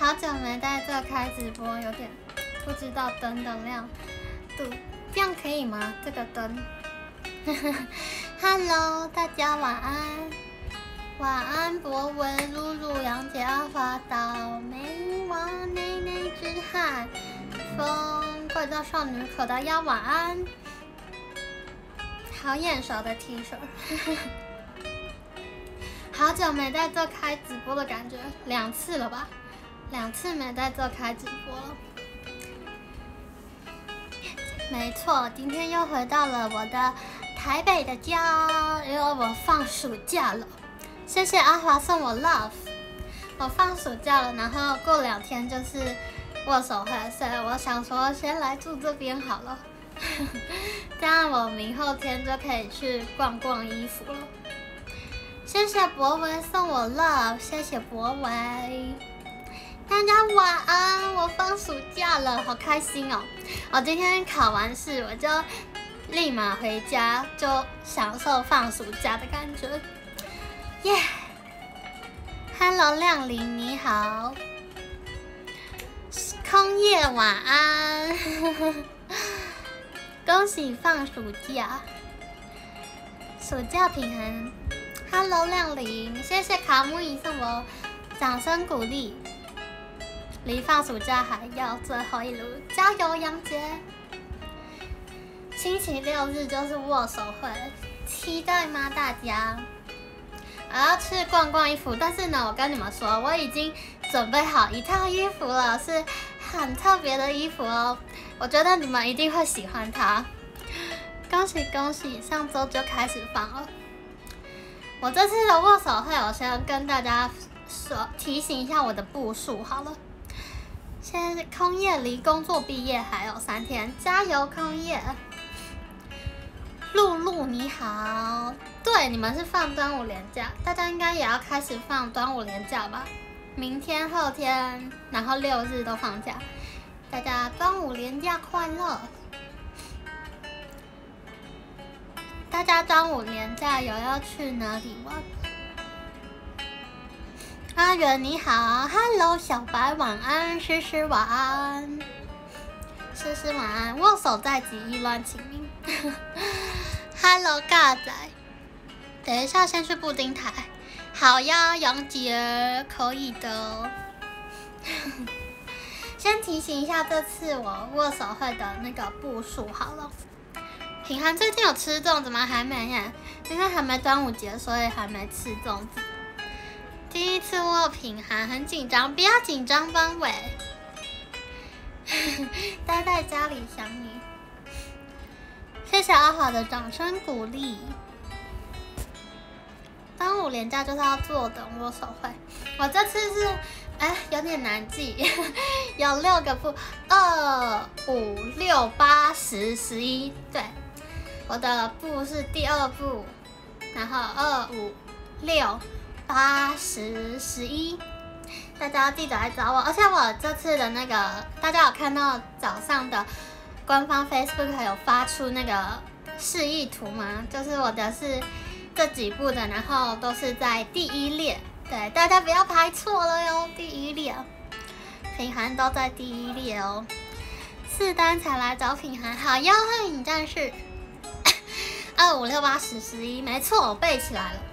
好久没在这开直播，有点不知道灯的亮度，这样可以吗？这个灯。Hello， 大家晚安，晚安，博文、露露、杨姐、阿华岛、梅王、内内之汉、风、怪盗少女、口袋鸭，晚安。好眼熟的 T 恤。好久没在这开直播的感觉，2次了吧？2次没在这开直播了。没错，今天又回到了我的台北的家，因为我放暑假了。谢谢阿华送我 love， 我放暑假了，然后过2天就是握手会，所以我想说先来住这边好了，这样我明后天就可以去逛逛衣服了。谢谢博文送我 love， 谢谢博文，大家晚安。我放暑假了，好开心哦！我今天考完试，我就立马回家，就享受放暑假的感觉。耶、Hello 亮玲你好，空叶晚安，恭喜放暑假，暑假平衡。Hello 亮玲，谢谢卡木伊送我掌声鼓励。离放暑假还要最后一路，加油杨杰！星期6日就是握手会，期待吗大家？我要去逛逛衣服，但是呢，我跟你们说，我已经准备好一套衣服了，是很特别的衣服哦，我觉得你们一定会喜欢它。恭喜恭喜，上周就开始放了。我这次的握手会，我先跟大家说提醒一下我的步数好了。现在是空叶离工作毕业还有3天，加油空叶！露露你好，对，你们是放端午连假，大家应该也要开始放端午连假吧？明天、后天，然后6日都放假，大家端午连假快乐！大家端午连假有要去哪里玩？阿元你好 ，Hello 小白晚安，诗诗晚安，诗诗晚安，握手在即，意乱情迷。Hello 尬仔，等一下先去布丁台。好呀，杨杰，可以的。先提醒一下，这次我握手会的那个步数好了。品涵最近有吃粽子吗？还没耶，因为还没端午节，所以还没吃粽子。第一次握品涵，很紧张，不要紧张，方伟。待在家里想你。谢谢阿华的掌声鼓励。端午连假就是要坐等握手会，我这次是有点难记，有6个步，2、5、6、8、10、11，对，我的步是第2步，然后2、5、6、8、10、11，大家记得来找我。而且我这次的那个，大家有看到早上的官方 Facebook 有发出那个示意图吗？就是我的是这几步的，然后都是在第1列，对，大家不要排错了哟，第1列，品涵都在第1列哦。4单才来找品涵，好哟，幻影战士。2、5、6、8、10、11，没错，我背起来了。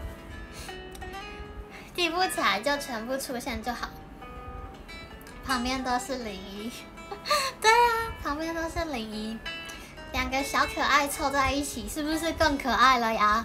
记不起来就全部出现就好。旁边都是01，对啊，旁边都是01，两个小可爱凑在一起，是不是更可爱了呀？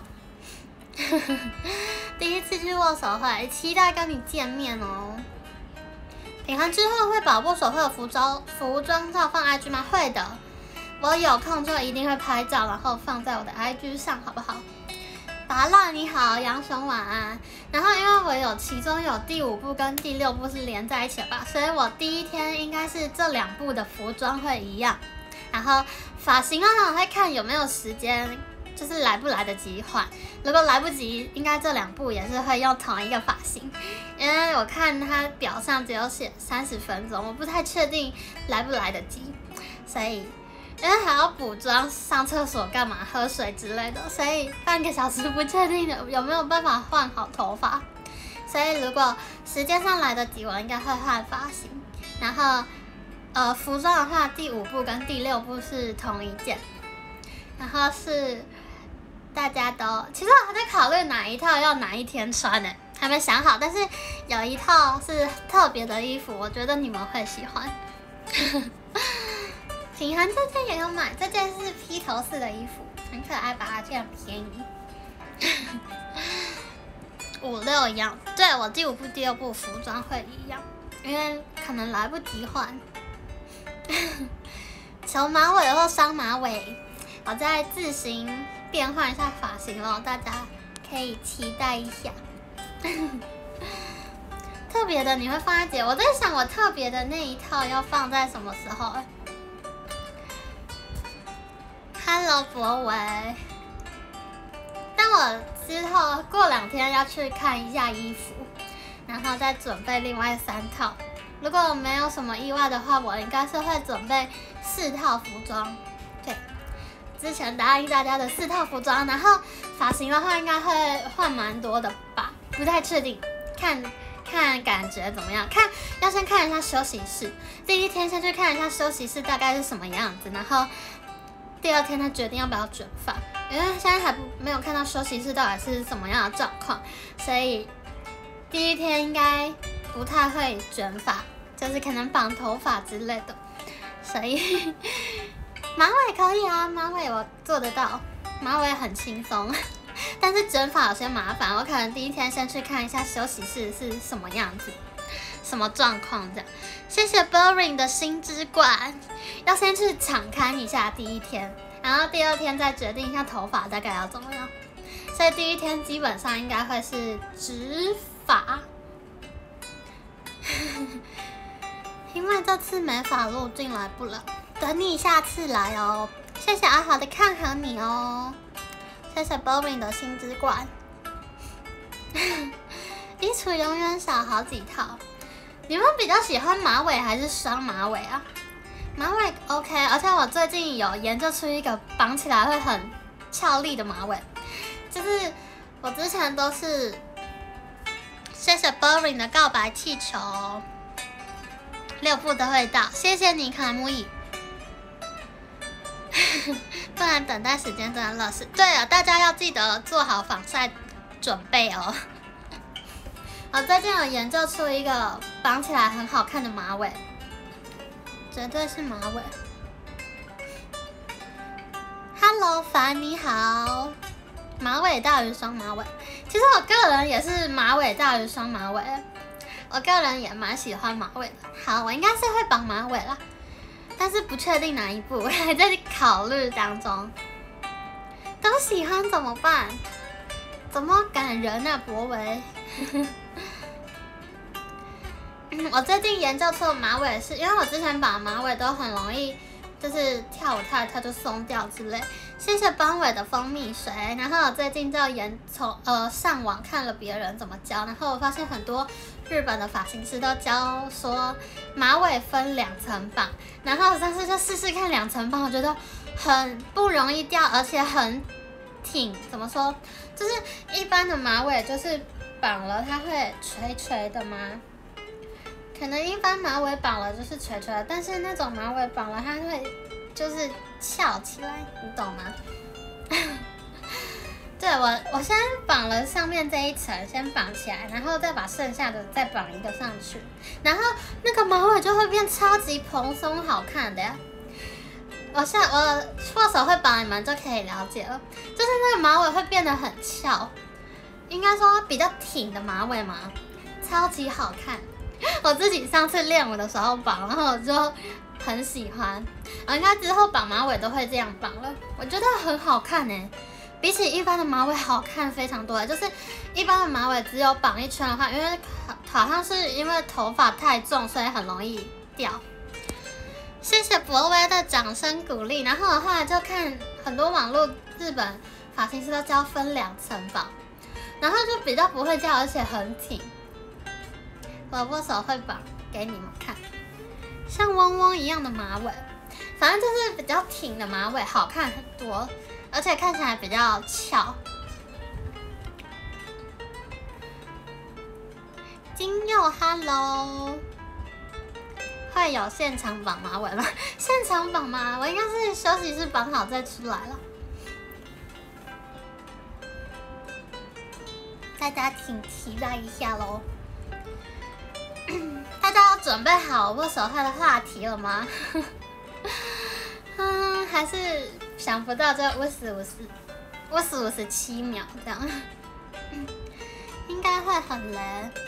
第一次去握手会，期待跟你见面哦。品涵之后会把握手会的服装照放 IG 吗？会的，我有空就一定会拍照，然后放在我的 IG 上，好不好？拔蜡你好，杨雄晚安。然后因为我有其中有第5部跟第6部是连在一起的吧，所以我第1天应该是这2部的服装会一样，然后发型的话我会看有没有时间，就是来不来得及换。如果来不及，应该这2部也是会用同一个发型，因为我看它表上只有写30分钟，我不太确定来不来得及，所以因为还要补妆、上厕所、干嘛、喝水之类的，所以半个小时不确定的有没有办法换好头发。 所以如果时间上来得及，我应该会换发型。然后服装的话，第5部跟第6部是同一件，然后是大家都，其实我还在考虑哪一套要哪一天穿呢，还没想好。但是有一套是特别的衣服，我觉得你们会喜欢。品涵这件也有买，这件是披头士的衣服，很可爱吧？这样便宜。5、6一样，对，我第5部、第6部服装会一样，因为可能来不及换。球马尾或双马尾，我再自行变换一下发型咯，大家可以期待一下。特别的你会放在几？我在想我特别的那一套要放在什么时候？Hello， 博维。但我之后过2天要去看一下衣服，然后再准备另外3套。如果没有什么意外的话，我应该是会准备4套服装。对，之前答应大家的4套服装，然后发型的话应该会换蛮多的吧，不太确定，看感觉怎么样。要先看一下休息室，第1天先去看一下休息室大概是什么样子，然后第2天再决定要不要卷发。因为现在还没有看到休息室到底是什么样的状况，所以第1天应该不太会卷发，就是可能绑头发之类的。所以马尾可以啊，马尾我做得到，马尾很轻松。但是卷发有些麻烦，我可能第1天先去看一下休息室是什么样子，什么状况这样。谢谢 Boring 的星之冠，要先去场勘一下第1天。然后第2天再决定一下头发大概要怎么样，所以第1天基本上应该会是直发，因为这次没法录进来不了，等你下次来哦。谢谢阿豪的看好你哦，谢谢 Boring 的星之冠，衣橱永远少好几套。你们比较喜欢马尾还是双马尾啊？马尾 OK， 而且我最近有研究出一个绑起来会很俏丽的马尾，就是我之前都是，谢谢 Boring 的告白气球，6部都会到，谢谢你卡木伊，不然等待时间真的乐死。对了，大家要记得做好防晒准备哦。我最近有研究出一个绑起来很好看的马尾。绝对是马尾。Hello， 凡你好。马尾大于双马尾，其实我个人也是马尾大于双马尾，我个人也蛮喜欢马尾的。好，我应该是会绑马尾啦，但是不确定哪一部，我还在考虑当中。都喜欢怎么办？怎么感人啊，博维？我最近研究出的马尾是因为我之前绑马尾都很容易，就是跳舞跳一跳就松掉之类。谢谢绑尾的蜂蜜水，然后我最近就上网看了别人怎么教，然后我发现很多日本的发型师都教说马尾分2层绑，然后我上次就试试看2层绑，我觉得很不容易掉，而且很挺。怎么说？就是一般的马尾就是绑了它会垂垂的吗？可能一般马尾绑了就是垂垂的，但是那种马尾绑了它会就是翘起来，你懂吗？对，我先绑了上面这一层，先绑起来，然后再把剩下的再绑一个上去，然后那个马尾就会变超级蓬松好看的呀。我握手会绑，你们就可以了解了，就是那个马尾会变得很翘，应该说比较挺的马尾嘛，超级好看。我自己上次练舞的时候绑，然后我就很喜欢。我应该之后绑马尾都会这样绑了，我觉得很好看耶，比起一般的马尾好看非常多。就是一般的马尾只有绑一圈的话，因为好像是因为头发太重，所以很容易掉。谢谢博威的掌声鼓励。然后我后来就看很多网络日本发型师都教分2层绑，然后就比较不会掉，而且很挺。我握手会绑给你们看，像嗡嗡一样的马尾，反正就是比较挺的马尾，好看很多，而且看起来比较翘。 金佑 ，Hello， 会有现场绑马尾吗？现场绑吗？我应该是休息室绑好再出来了。大家请期待一下喽！大家要准备好握手会的话题了吗？还是想不到就57秒这样，应该会很累。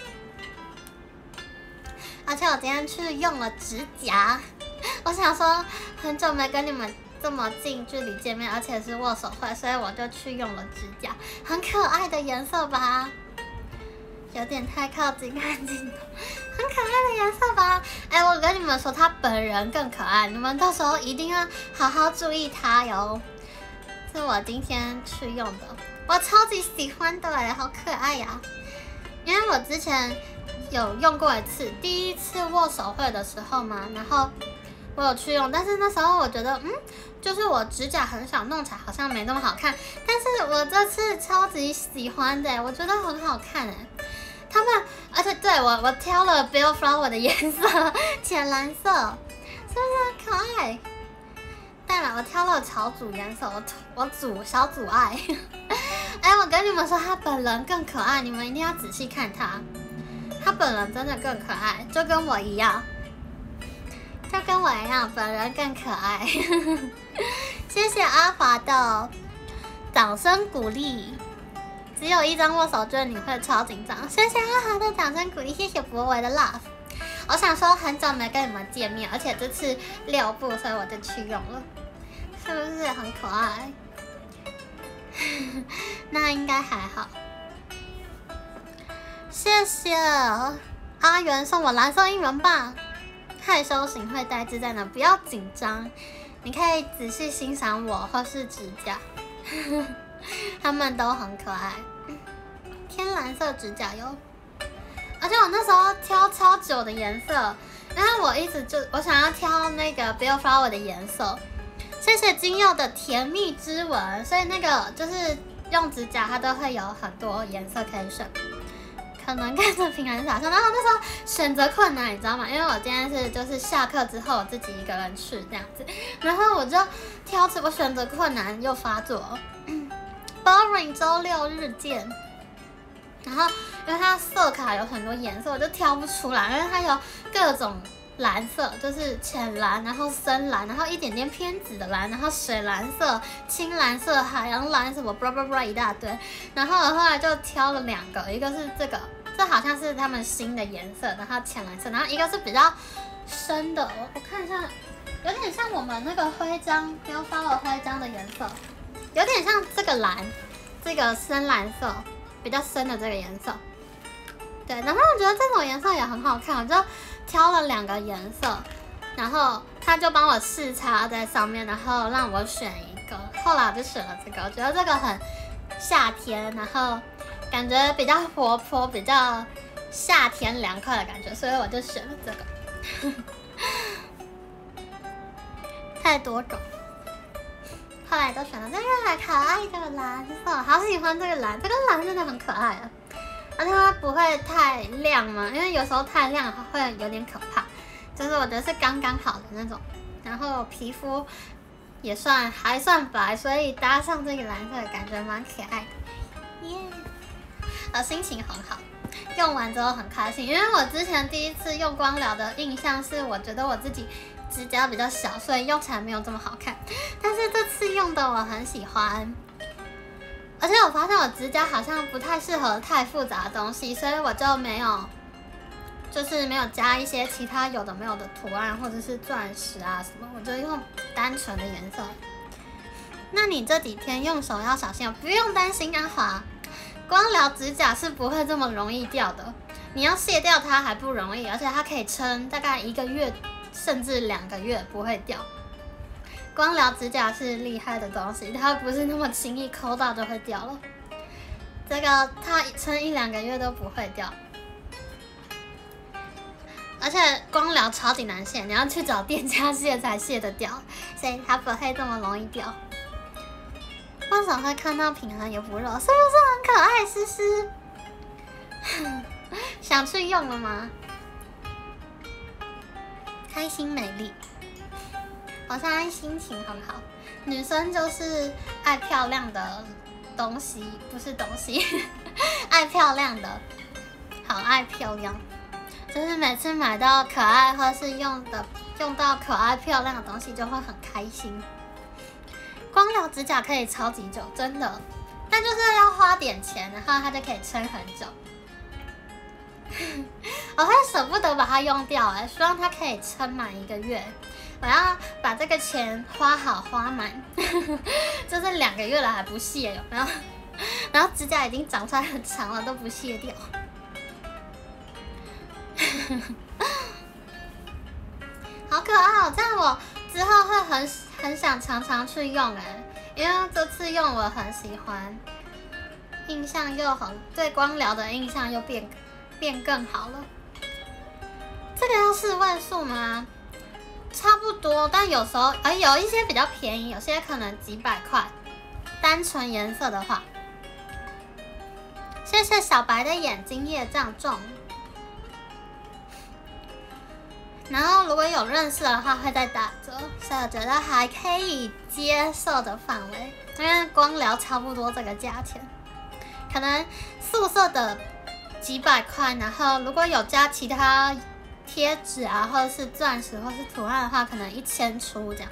而且我今天去用了指甲，我想说很久没跟你们这么近距离见面，而且是握手会，所以我就去用了指甲，很可爱的颜色吧？有点太靠近看镜头，很可爱的颜色吧？哎，我跟你们说，他本人更可爱，你们到时候一定要好好注意他哟。是我今天去用的，我超级喜欢的哎，好可爱呀！因为我之前有用过一次，第一次握手会的时候嘛，然后我有去用，但是那时候我觉得，就是我指甲很小，弄起来好像没那么好看。但是我这次超级喜欢的，我觉得很好看哎。他们，而且对我挑了 Bill Flower 的颜色，浅蓝色，是不是很可爱？对了，我挑了草组颜色，我小组爱。哎，我跟你们说，他本人更可爱，你们一定要仔细看他。他本人真的更可爱，就跟我一样。本人更可爱。谢谢阿华的掌声鼓励。只有一张握手券，你会超紧张。谢谢阿华的掌声鼓励，谢谢博维的 love。我想说很久没跟你们见面，而且这次6部，所以我就去用了，是不是很可爱？那应该还好。谢谢阿元送我蓝色应援棒。害羞型会呆滞在哪？不要紧张，你可以仔细欣赏我或是指甲。他们都很可爱，天蓝色指甲油，而且我那时候挑超久的颜色，因为我想要挑那个 Bill Flower 的颜色。谢谢金佑的甜蜜之吻，所以那个就是用指甲，它都会有很多颜色可以选。可能看着平安傻笑，然后那时候选择困难，你知道吗？因为我今天就是下课之后我自己一个人去这样子，然后我就挑出我选择困难又发作。Boring 周6日见。然后因为它色卡有很多颜色，我就挑不出来，因为它有各种蓝色，就是浅蓝，然后深蓝，然后一点点偏紫的蓝，然后水蓝色、青蓝色、海洋蓝什么 blah blah blah 一大堆。然后我后来就挑了2个，一个是这好像是他们新的颜色，然后浅蓝色，然后一个是比较深的，我看一下，有点像我们那个徽章Bill Flower徽章的颜色。有点像这个蓝，这个深蓝色，比较深的这个颜色。对，然后我觉得这种颜色也很好看，我就挑了2个颜色，然后他就帮我试擦在上面，然后让我选一个。后来我就选了这个，我觉得这个很夏天，然后感觉比较活泼，比较夏天凉快的感觉，所以我就选了这个。太多种。后来都选了这个可爱的蓝色，好喜欢这个蓝，这个蓝真的很可爱啊！而且它不会太亮嘛，因为有时候太亮会有点可怕，就是我觉得是刚刚好的那种。然后皮肤也还算白，所以搭上这个蓝色的感觉蛮可爱的，耶！我心情很好，用完之后很开心，因为我之前第一次用光疗的印象是，我觉得我自己指甲比较小，所以用起来没有这么好看。但是这次用的我很喜欢，而且我发现我指甲好像不太适合太复杂的东西，所以我就没有加一些其他有的没有的图案或者是钻石啊什么，我就用单纯的颜色。那你这几天用手要小心哦，不用担心阿华，光疗指甲是不会这么容易掉的，你要卸掉它还不容易，而且它可以撑大概1个月甚至2个月不会掉。光疗指甲是厉害的东西，它不是那么轻易抠到就会掉了。这个它撑1-2个月都不会掉，而且光疗超级难卸，你要去找店家卸才卸得掉，所以它不会这么容易掉。握手会看到平衡也不肉，是不是很可爱？诗诗， 想去用了吗？开心美丽，我现在心情很好。女生就是爱漂亮的东西，不是东西，爱漂亮的，好爱漂亮。就是每次买到可爱或是用到可爱漂亮的东西，就会很开心。光疗指甲可以超级久，真的，但就是要花点钱，然后它就可以撑很久。我会舍不得把它用掉希望它可以撑满1个月。我要把这个钱花好花满，就是2个月了还不卸，有没有？然后指甲已经长出来很长了，都不卸掉。好可爱哦！这样我之后会很想常常去用因为这次用我很喜欢，印象又好，对光疗的印象又变更好了。这个要4位数吗？差不多，但有时候有一些比较便宜，有些可能几百块。单纯颜色的话，谢谢小白的眼睛业障重。然后如果有认识的话会再打折，所以我觉得还可以接受的范围，因为光疗差不多这个价钱，可能素色的几百块，然后如果有加其他贴纸啊，或者是钻石或是图案的话，可能1000出这样。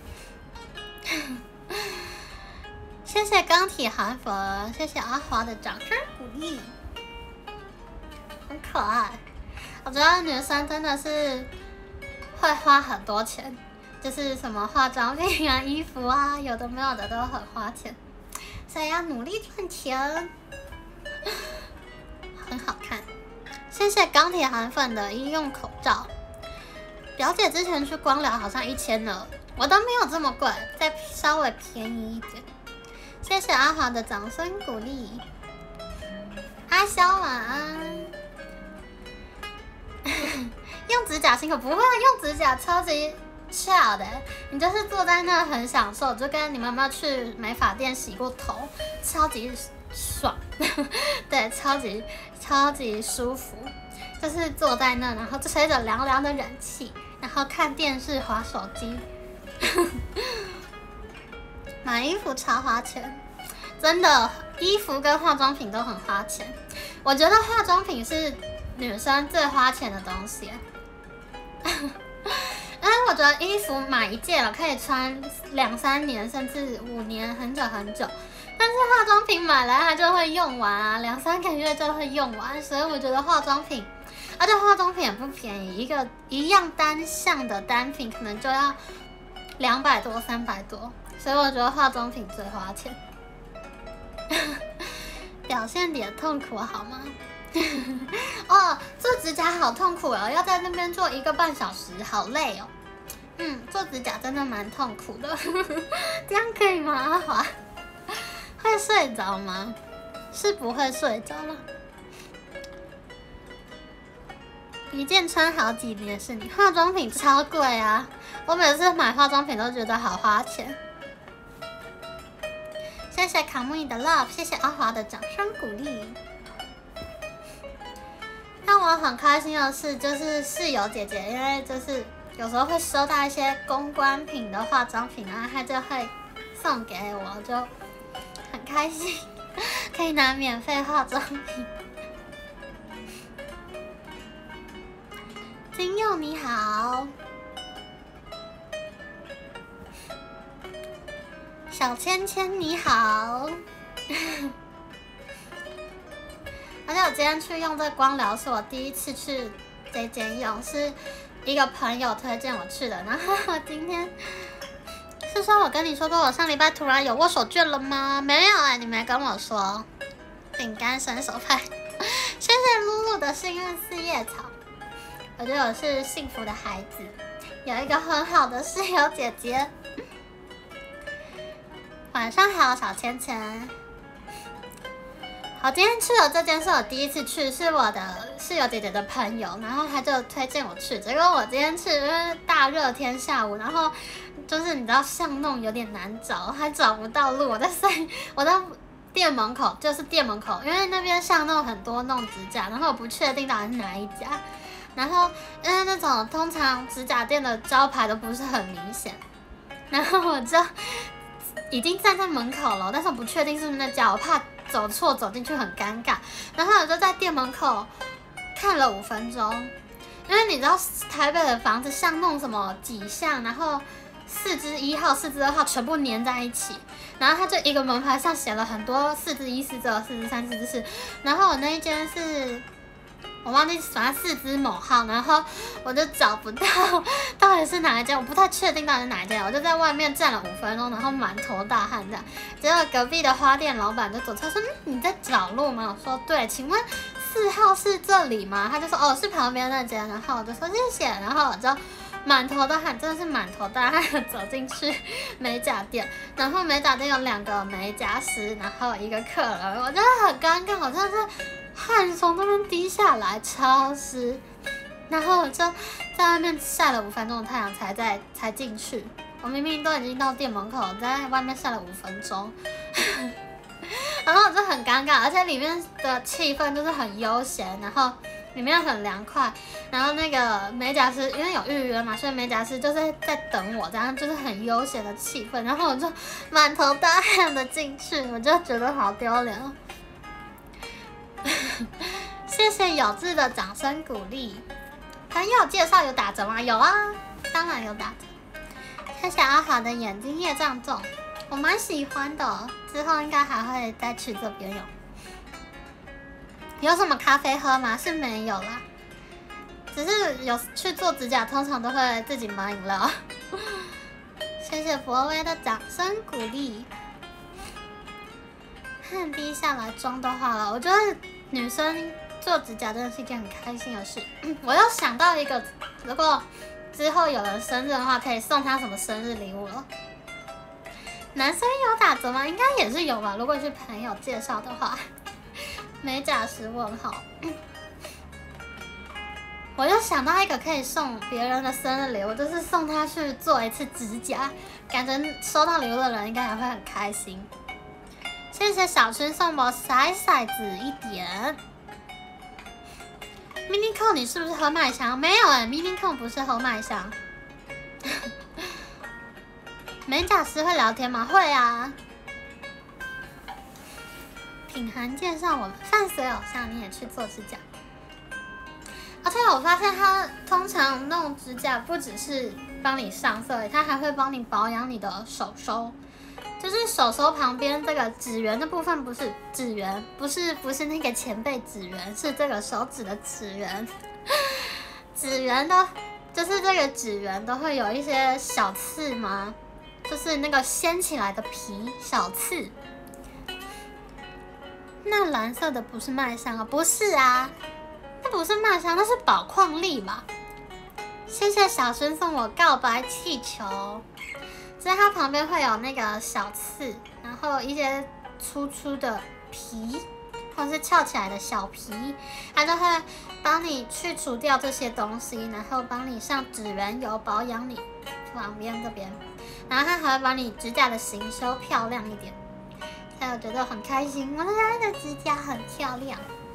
谢谢钢铁韩粉，谢谢阿华的掌声鼓励，很可爱。我觉得女生真的是会花很多钱，就是什么化妆品啊、衣服啊，有的没有的都很花钱，所以要努力赚钱。很好看，谢谢钢铁韩粉的医用口罩。表姐之前去光疗好像1000了，我都没有这么贵，再稍微便宜一点。谢谢阿华的掌声鼓励。阿肖晚安。用指甲辛苦，不会用指甲超级 chill 的，你就是坐在那很享受，就跟你们有没有去美发店洗过头，超级爽，对，超级舒服，就是坐在那，然后吹着凉凉的冷气，然后看电视、滑手机。买衣服超花钱，真的，衣服跟化妆品都很花钱。我觉得化妆品是女生最花钱的东西。我觉得衣服买一件了可以穿2、3年，甚至5年，很久很久。但是化妆品买来它就会用完啊，2、3个月就会用完，所以我觉得化妆品，而且化妆品也不便宜，一样单项的单品可能就要200多、300多，所以我觉得化妆品最花钱。表现点痛苦好吗？做指甲好痛苦哦，要在那边做1个半小时，好累哦。做指甲真的蛮痛苦的。这样可以吗？阿华会睡着吗？是不会睡着了。一件穿好几年是你，化妆品超贵啊！我每次买化妆品都觉得好花钱。谢谢卡木伊的 love， 谢谢阿华的掌声鼓励。让我很开心的是，就是室友姐姐，因为就是有时候会收到一些公关品的化妆品，然后她就会送给我，就很开心，可以拿免费化妆品。金佑你好，小芊芊你好。而且我今天去用这个光疗是我第一次去这间用，是一个朋友推荐我去的。然后我今天是说我跟你说过我上礼拜突然有握手券了吗？没有你没跟我说。饼干伸手派，谢谢露露的幸运4叶草。我觉得我是幸福的孩子，有一个很好的室友姐姐。晚上好，小芊芊。好，今天去了这间是我第一次去，是我的室友姐姐的朋友，然后她就推荐我去。结果我今天去，因为大热天下午，然后就是你知道巷弄有点难找，还找不到路，我在店门口，就是店门口，因为那边巷弄很多弄指甲，然后我不确定到底是哪一家。然后因为那种通常指甲店的招牌都不是很明显，然后我就已经站在门口了，但是我不确定是不是那家，我怕走错走进去很尴尬。然后我就在店门口看了5分钟，因为你知道台北的房子巷弄什么几巷，然后4之1号、4之2号全部粘在一起，然后它就一个门牌上写了很多4之1、4之2、4之3、4之4，然后我那一间是。我忘记反正4之某号，然后我就找不到到底是哪一间，我不太确定到底是哪一间，我就在外面站了5分钟，然后满头大汗这样。结果隔壁的花店老板就走出来说：“你在找路吗？”我说：“对，请问4号是这里吗？”他就说：“哦，是旁边那间。”然后我就说：“谢谢。”然后我就满头大汗，真的是满头大汗的走进去美甲店，然后美甲店有2个美甲师，然后1个客人，我真的很尴尬，我真的是。汗从那边滴下来，超湿，然后我就在外面晒了5分钟的太阳才进去。我明明都已经到店门口，在外面晒了5分钟，然后我就很尴尬，而且里面的气氛就是很悠闲，然后里面很凉快，然后那个美甲师因为有预约嘛，所以美甲师就是在等我，这样就是很悠闲的气氛，然后我就满头大汗的进去，我就觉得好丢脸哦。谢谢有志的掌声鼓励。朋友介绍有打折吗？有啊，当然有打折。谢谢阿华的眼睛业障重，我蛮喜欢的，之后应该还会再去这边用。有什么咖啡喝吗？是没有啦，只是有去做指甲，通常都会自己买饮料。谢谢博威的掌声鼓励。汗滴下来，妆都化了。我觉得女生做指甲真的是一件很开心的事。我又想到一个，如果之后有人生日的话，可以送他什么生日礼物了？男生有打折吗？应该也是有吧。如果是朋友介绍的话，美甲师问号。我又想到一个可以送别人的生日礼物，就是送他去做一次指甲，感觉收到礼物的人应该也会很开心。谢谢小春送我骰骰子一点。Mini Cone 你是不是喝麦香？没有Mini Cone 不是喝麦香。美甲师会聊天吗？会啊。品涵介绍我们伴随偶像，你也去做指甲。而且我发现他通常弄指甲不只是帮你上色，他还会帮你保养你的手手。就是手手旁边这个指缘的部分，不是指缘，不是那个前辈指缘，是这个手指的指缘。指缘的，就是这个指缘都会有一些小刺吗？就是那个掀起来的皮小刺。那蓝色的不是麦香啊？不是啊，那不是麦香，那是宝矿力吧？谢谢小孙送我告白气球。所以它旁边会有那个小刺，然后一些粗粗的皮，或是翘起来的小皮，它就会帮你去除掉这些东西，然后帮你上指缘油保养你旁边这边，然后它还会帮你指甲的形修漂亮一点，所以我觉得很开心。我现在的指甲很漂亮。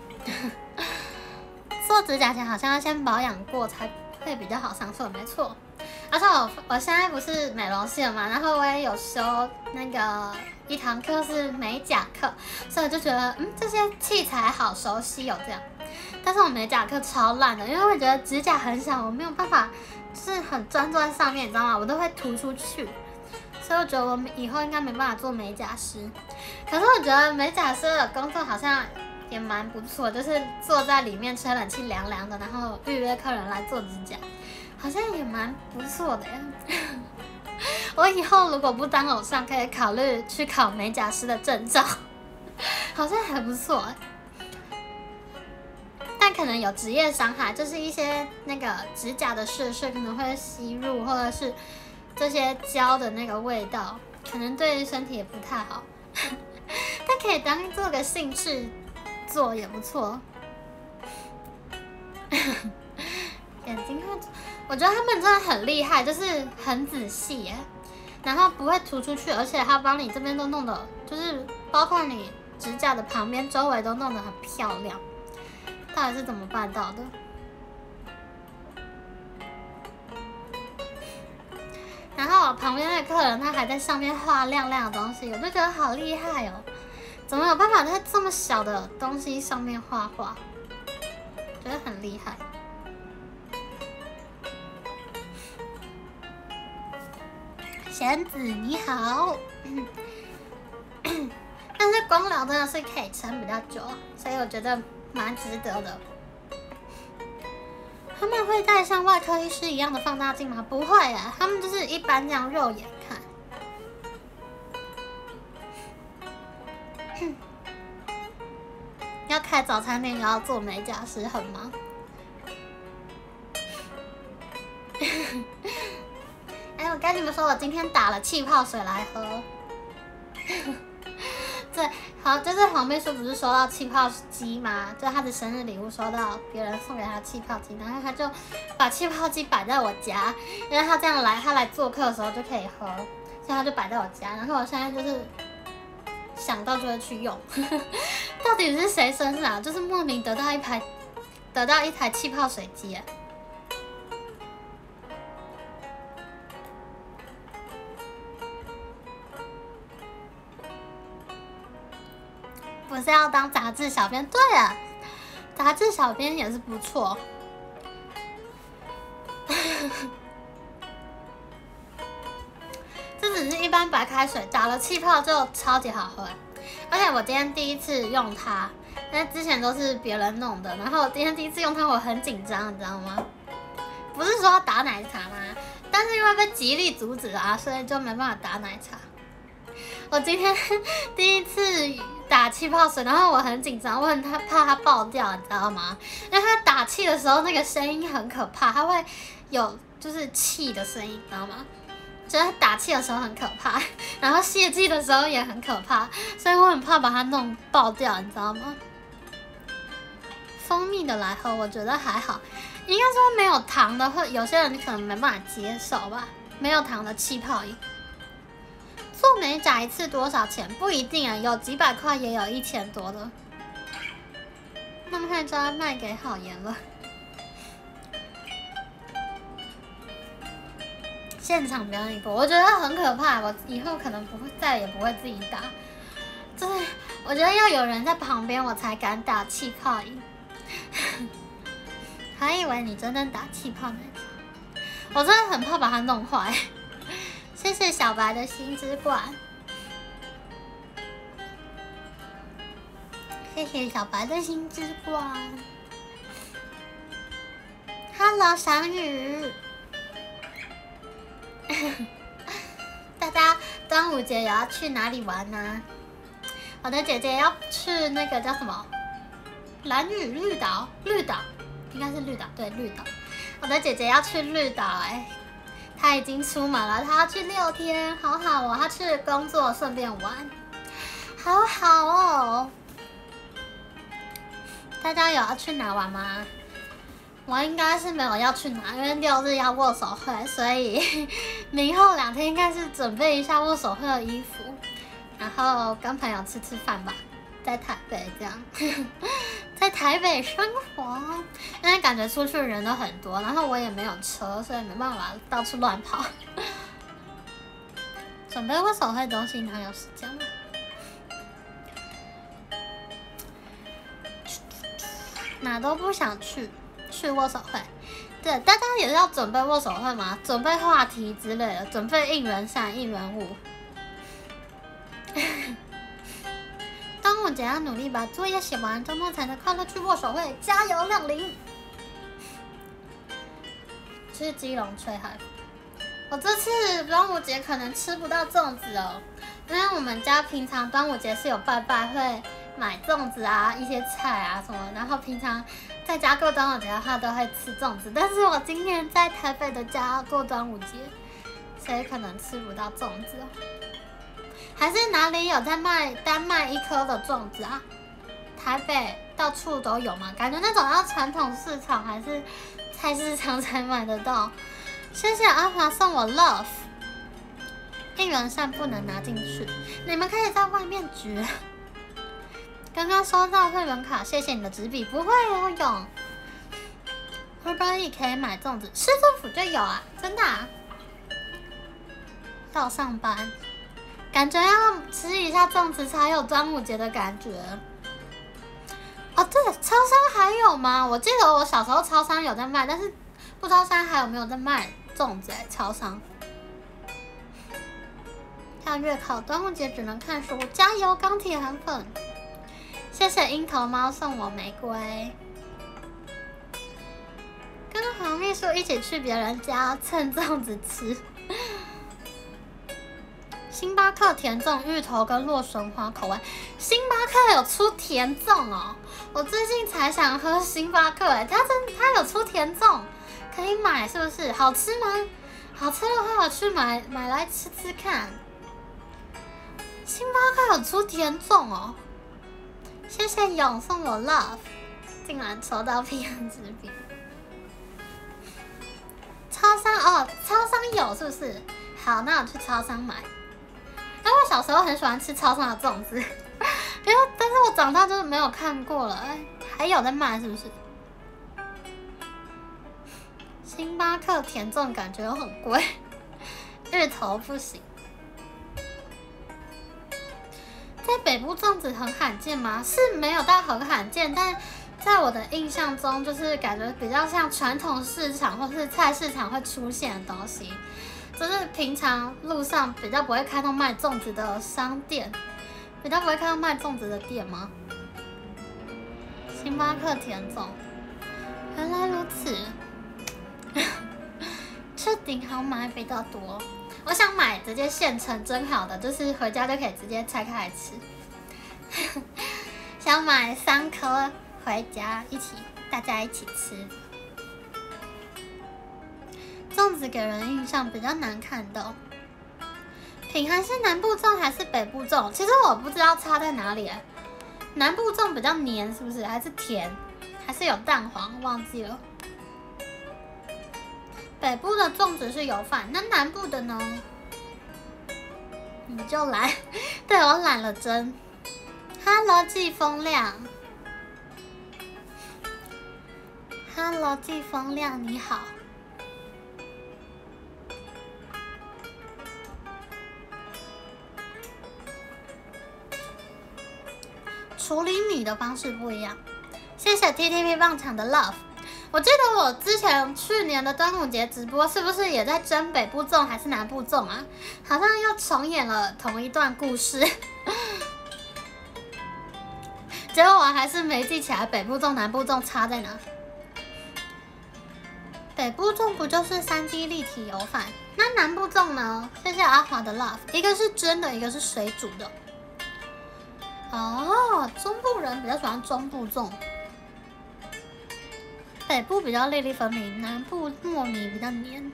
做指甲前好像要先保养过才会比较好上色，没错。而且我现在不是美容系了嘛，然后我也有修那个一堂课是美甲课，所以我就觉得这些器材好熟悉哦这样。但是我美甲课超烂的，因为我觉得指甲很小，我没有办法就是很专注在上面，你知道吗？我都会突出去，所以我觉得我以后应该没办法做美甲师。可是我觉得美甲师的工作好像也蛮不错，就是坐在里面吹冷气凉凉的，然后预约客人来做指甲。好像也蛮不错的耶。我以后如果不当偶像，可以考虑去考美甲师的证照，好像还不错耶。但可能有职业伤害，就是一些那个指甲的屑可能会吸入，或者是这些胶的那个味道，可能对身体也不太好。但可以当做个兴趣做也不错。眼睛会。我觉得他们真的很厉害，就是很仔细耶，然后不会突出去，而且他帮你这边都弄的，就是包括你支架的旁边周围都弄得很漂亮，到底是怎么办到的？然后我旁边那个客人他还在上面画亮亮的东西，我就觉得好厉害哦！怎么有办法在这么小的东西上面画画？觉得很厉害。贤子你好，但是光疗真的是可以撑比较久，所以我觉得蛮值得的。他们会带像外科医师一样的放大镜吗？不会耶，他们就是一般这样肉眼看。要开早餐店，要做美甲师，很忙。哎，我跟你们说，我今天打了气泡水来喝。对，好，就是黄秘书不是收到气泡机吗？就他的生日礼物，收到别人送给他的气泡机，然后他就把气泡机摆在我家，因为他这样来，他来做客的时候就可以喝，所以他就摆在我家。然后我现在就是想到就会去用。到底是谁生日啊？就是莫名得到一台气泡水机。不是要当杂志小编？对啊，杂志小编也是不错。这只是一般白开水，打了气泡就超级好喝。而且我今天第一次用它，因为之前都是别人弄的，然后我今天第一次用它，我很紧张，你知道吗？不是说要打奶茶吗？但是因为被极力阻止啊，所以就没办法打奶茶。我今天第一次打气泡水，然后我很紧张，我很怕它爆掉，你知道吗？因为它打气的时候那个声音很可怕，它会有就是气的声音，知道吗？就是打气的时候很可怕，然后泄气的时候也很可怕，所以我很怕把它弄爆掉，你知道吗？蜂蜜的来喝，我觉得还好，应该说没有糖的会有些人可能没办法接受吧，没有糖的气泡饮。做美甲一次多少钱？不一定啊，有几百块，也有1000多的。那么看就要卖给好颜了。现场表演一波，我觉得很可怕，我以后可能再也不会自己打。就是我觉得要有人在旁边，我才敢打气泡饮。还以为你真的打气泡奶茶，我真的很怕把它弄坏。谢谢小白的心之冠，谢谢小白的心之冠。Hello， 翔宇。大家端午节有要去哪里玩呢？我的姐姐要去那个叫什么蓝屿绿岛，应该是绿岛，对，绿岛。我的姐姐要去绿岛，哎，她已经出门了，她要去6天，好好哦，她去工作顺便玩，好好哦。大家有要去哪玩吗？我应该是没有要去哪，因为6日要握手会，所以明后2天应该是准备一下握手会的衣服，然后跟朋友吃吃饭吧，在台北这样，在台北生活，因为感觉出去人都很多，然后我也没有车，所以没办法到处乱跑。准备握手会的东西哪有时间啊？哪都不想去。去握手会，对，大家也是要准备握手会吗？准备话题之类的，准备应援扇、应援舞。端午节要努力把作业写完，周末才能快乐去握手会，加油，60！去基隆吹海风。我这次端午节可能吃不到粽子哦，因为我们家平常端午节是有拜拜，会买粽子啊、一些菜啊什么，然后平常在家过端午节的话都会吃粽子，但是我今年在台北的家过端午节，所以可能吃不到粽子哦。还是哪里有在单卖1颗的粽子啊？台北到处都有吗？感觉那种要传统市场还是菜市场才买得到。谢谢阿华送我 love， 应援扇不能拿进去，你们可以在外面举。 刚刚收到会员卡，谢谢你的纸笔，不会游泳。Uber E 可以买粽子，市政府就有啊，真的啊。要上班，感觉要吃一下粽子才有端午节的感觉。哦，对，超商还有吗？我记得我小时候超商有在卖，但是不知道现在还有没有在卖粽子超商。要月考，端午节只能看书，加油，钢铁韩粉！谢谢樱桃猫送我玫瑰。跟黄秘书一起去别人家蹭粽子吃。星巴克甜粽芋头跟洛神花口味，星巴克有出甜粽哦！我最近才想喝星巴克，它有出甜粽，可以买是不是？好吃吗？好吃的话我去买来吃吃看。星巴克有出甜粽哦！谢谢勇送我 love， 竟然抽到皮样纸笔。超商哦，超商有是不是？好，那我去超商买。因为我小时候很喜欢吃超商的粽子，但是我长大就是没有看过了。还有在卖是不是？星巴克甜粽感觉很贵，芋头不行。在北部粽子很罕见吗？是没有到很罕见，但在我的印象中，就是感觉比较像传统市场或是菜市场会出现的东西，就是平常路上比较不会看到卖粽子的商店，比较不会看到卖粽子的店吗？星巴克甜粽，原来如此。去顶好买比较多。我想买直接现成蒸好的，就是回家就可以直接拆开来吃。想买3颗回家大家一起吃。粽子给人印象比较难看到。品涵是南部粽还是北部粽？其实我不知道差在哪里。南部粽比较黏，是不是？还是甜？还是有蛋黄？忘记了。北部的粽子是油饭，那南部的呢？你就来，对我懒了真。Hello， 季风亮。Hello， 季风亮，你好。处理米的方式不一样。谢谢 TTP 棒场的 Love。我记得我之前去年的端午节直播，是不是也在争北部粽还是南部粽啊？好像又重演了同一段故事，结果我还是没记起来北部粽、南部粽差在哪。北部粽不就是3D 立体油饭？那南部粽呢？谢谢阿华的 Love， 一个是蒸的，一个是水煮的。哦，中部人比较喜欢中部粽。北部比较粒粒分明，南部糯米比较黏。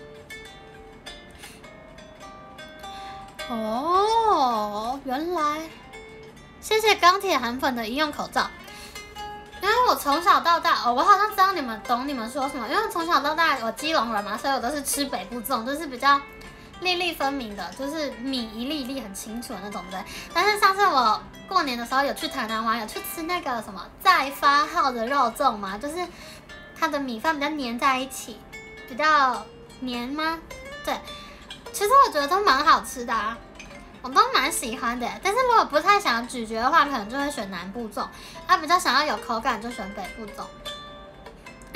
哦，原来，谢谢钢铁韩粉的医用口罩。因为我从小到大，我好像知道你们说什么，因为从小到大我基隆人嘛，所以我都是吃北部粽，就是比较粒粒分明的，就是米一粒一粒很清楚的那种，对。但是上次我过年的时候有去台南玩，有去吃那个什么再发号的肉粽嘛，就是它的米饭比较黏在一起，比较黏吗？对，其实我觉得都蛮好吃的啊，我都蛮喜欢的。但是如果不太想咀嚼的话，可能就会选南部粽；比较想要有口感就选北部粽。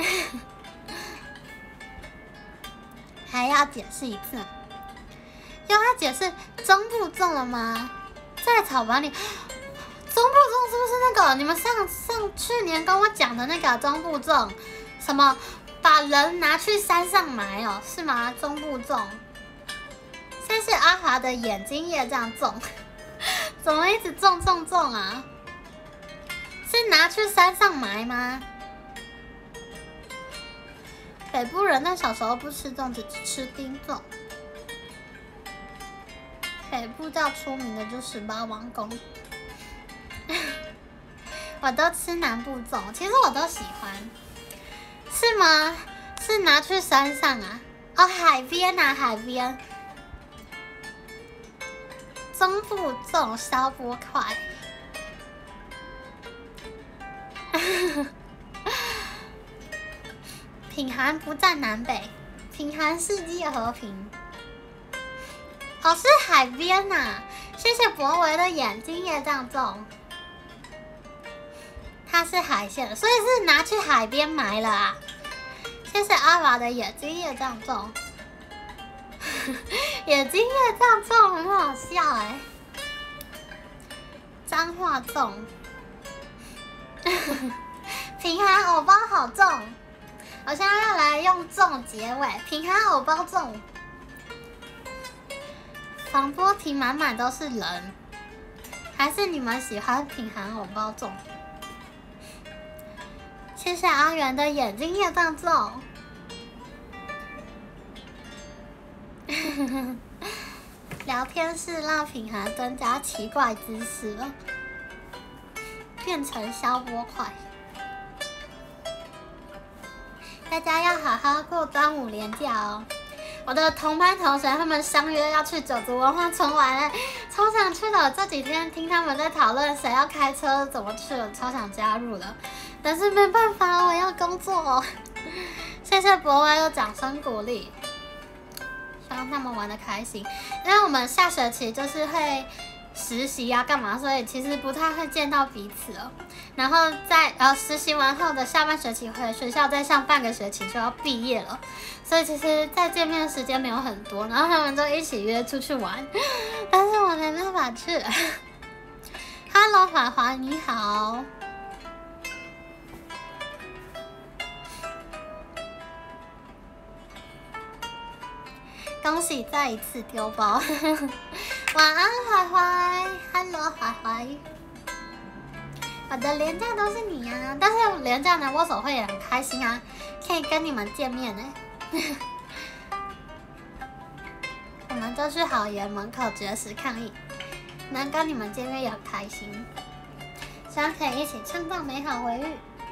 还要解释一次，又要解释中部粽了吗？在草板里，中部粽是不是那个你们去年跟我讲的那个中部粽？什么把人拿去山上埋哦，是吗？中部粽。谢谢阿华的眼睛也这样种，怎么一直种啊？是拿去山上埋吗？北部人但小时候不吃粽子，只吃丁粽。北部较出名的就18王公。我都吃南部粽，其实我都喜欢。是吗？是拿去山上啊？哦，海边啊，海边。中部粽消波块。 品涵不占南北，品涵世界和平。哦，是海边呐、啊！谢谢博维的眼睛业障重，它是海鲜，所以是拿去海边埋了啊！谢谢阿娃的眼睛业障重，眼睛业障重很好笑哎、脏话重，平涵偶包好重，我现在要来用重结尾，平涵偶包重。防波堤满满都是人，还是你们喜欢品涵偶包重？谢谢阿元的眼睛业障重。聊天室让品涵增加奇怪姿势了，变成消波块。大家要好好过端午连假哦。我的同班同学他们相约要去九族文化村玩，超想去的。这几天听他们在讨论谁要开车怎么去了，超想加入的，但是没办法，我要工作哦。谢谢博威的掌声鼓励，希望他们玩得开心。因为我们下学期就是会实习啊干嘛，所以其实不太会见到彼此了。然后在实习完后的下半学期回学校再上半个学期就要毕业了，所以其实再见面的时间没有很多，然后他们就一起约出去玩，但是我没办法去。Hello， 华华你好。恭喜再一次丢包。晚安，怀怀。Hello， 怀怀。我的连假都是你啊，但是连假呢，握手会也很开心啊，可以跟你们见面呢。我们就去好言门口绝食抗议，能跟你们见面也很开心，希望可以一起创造美好回忆。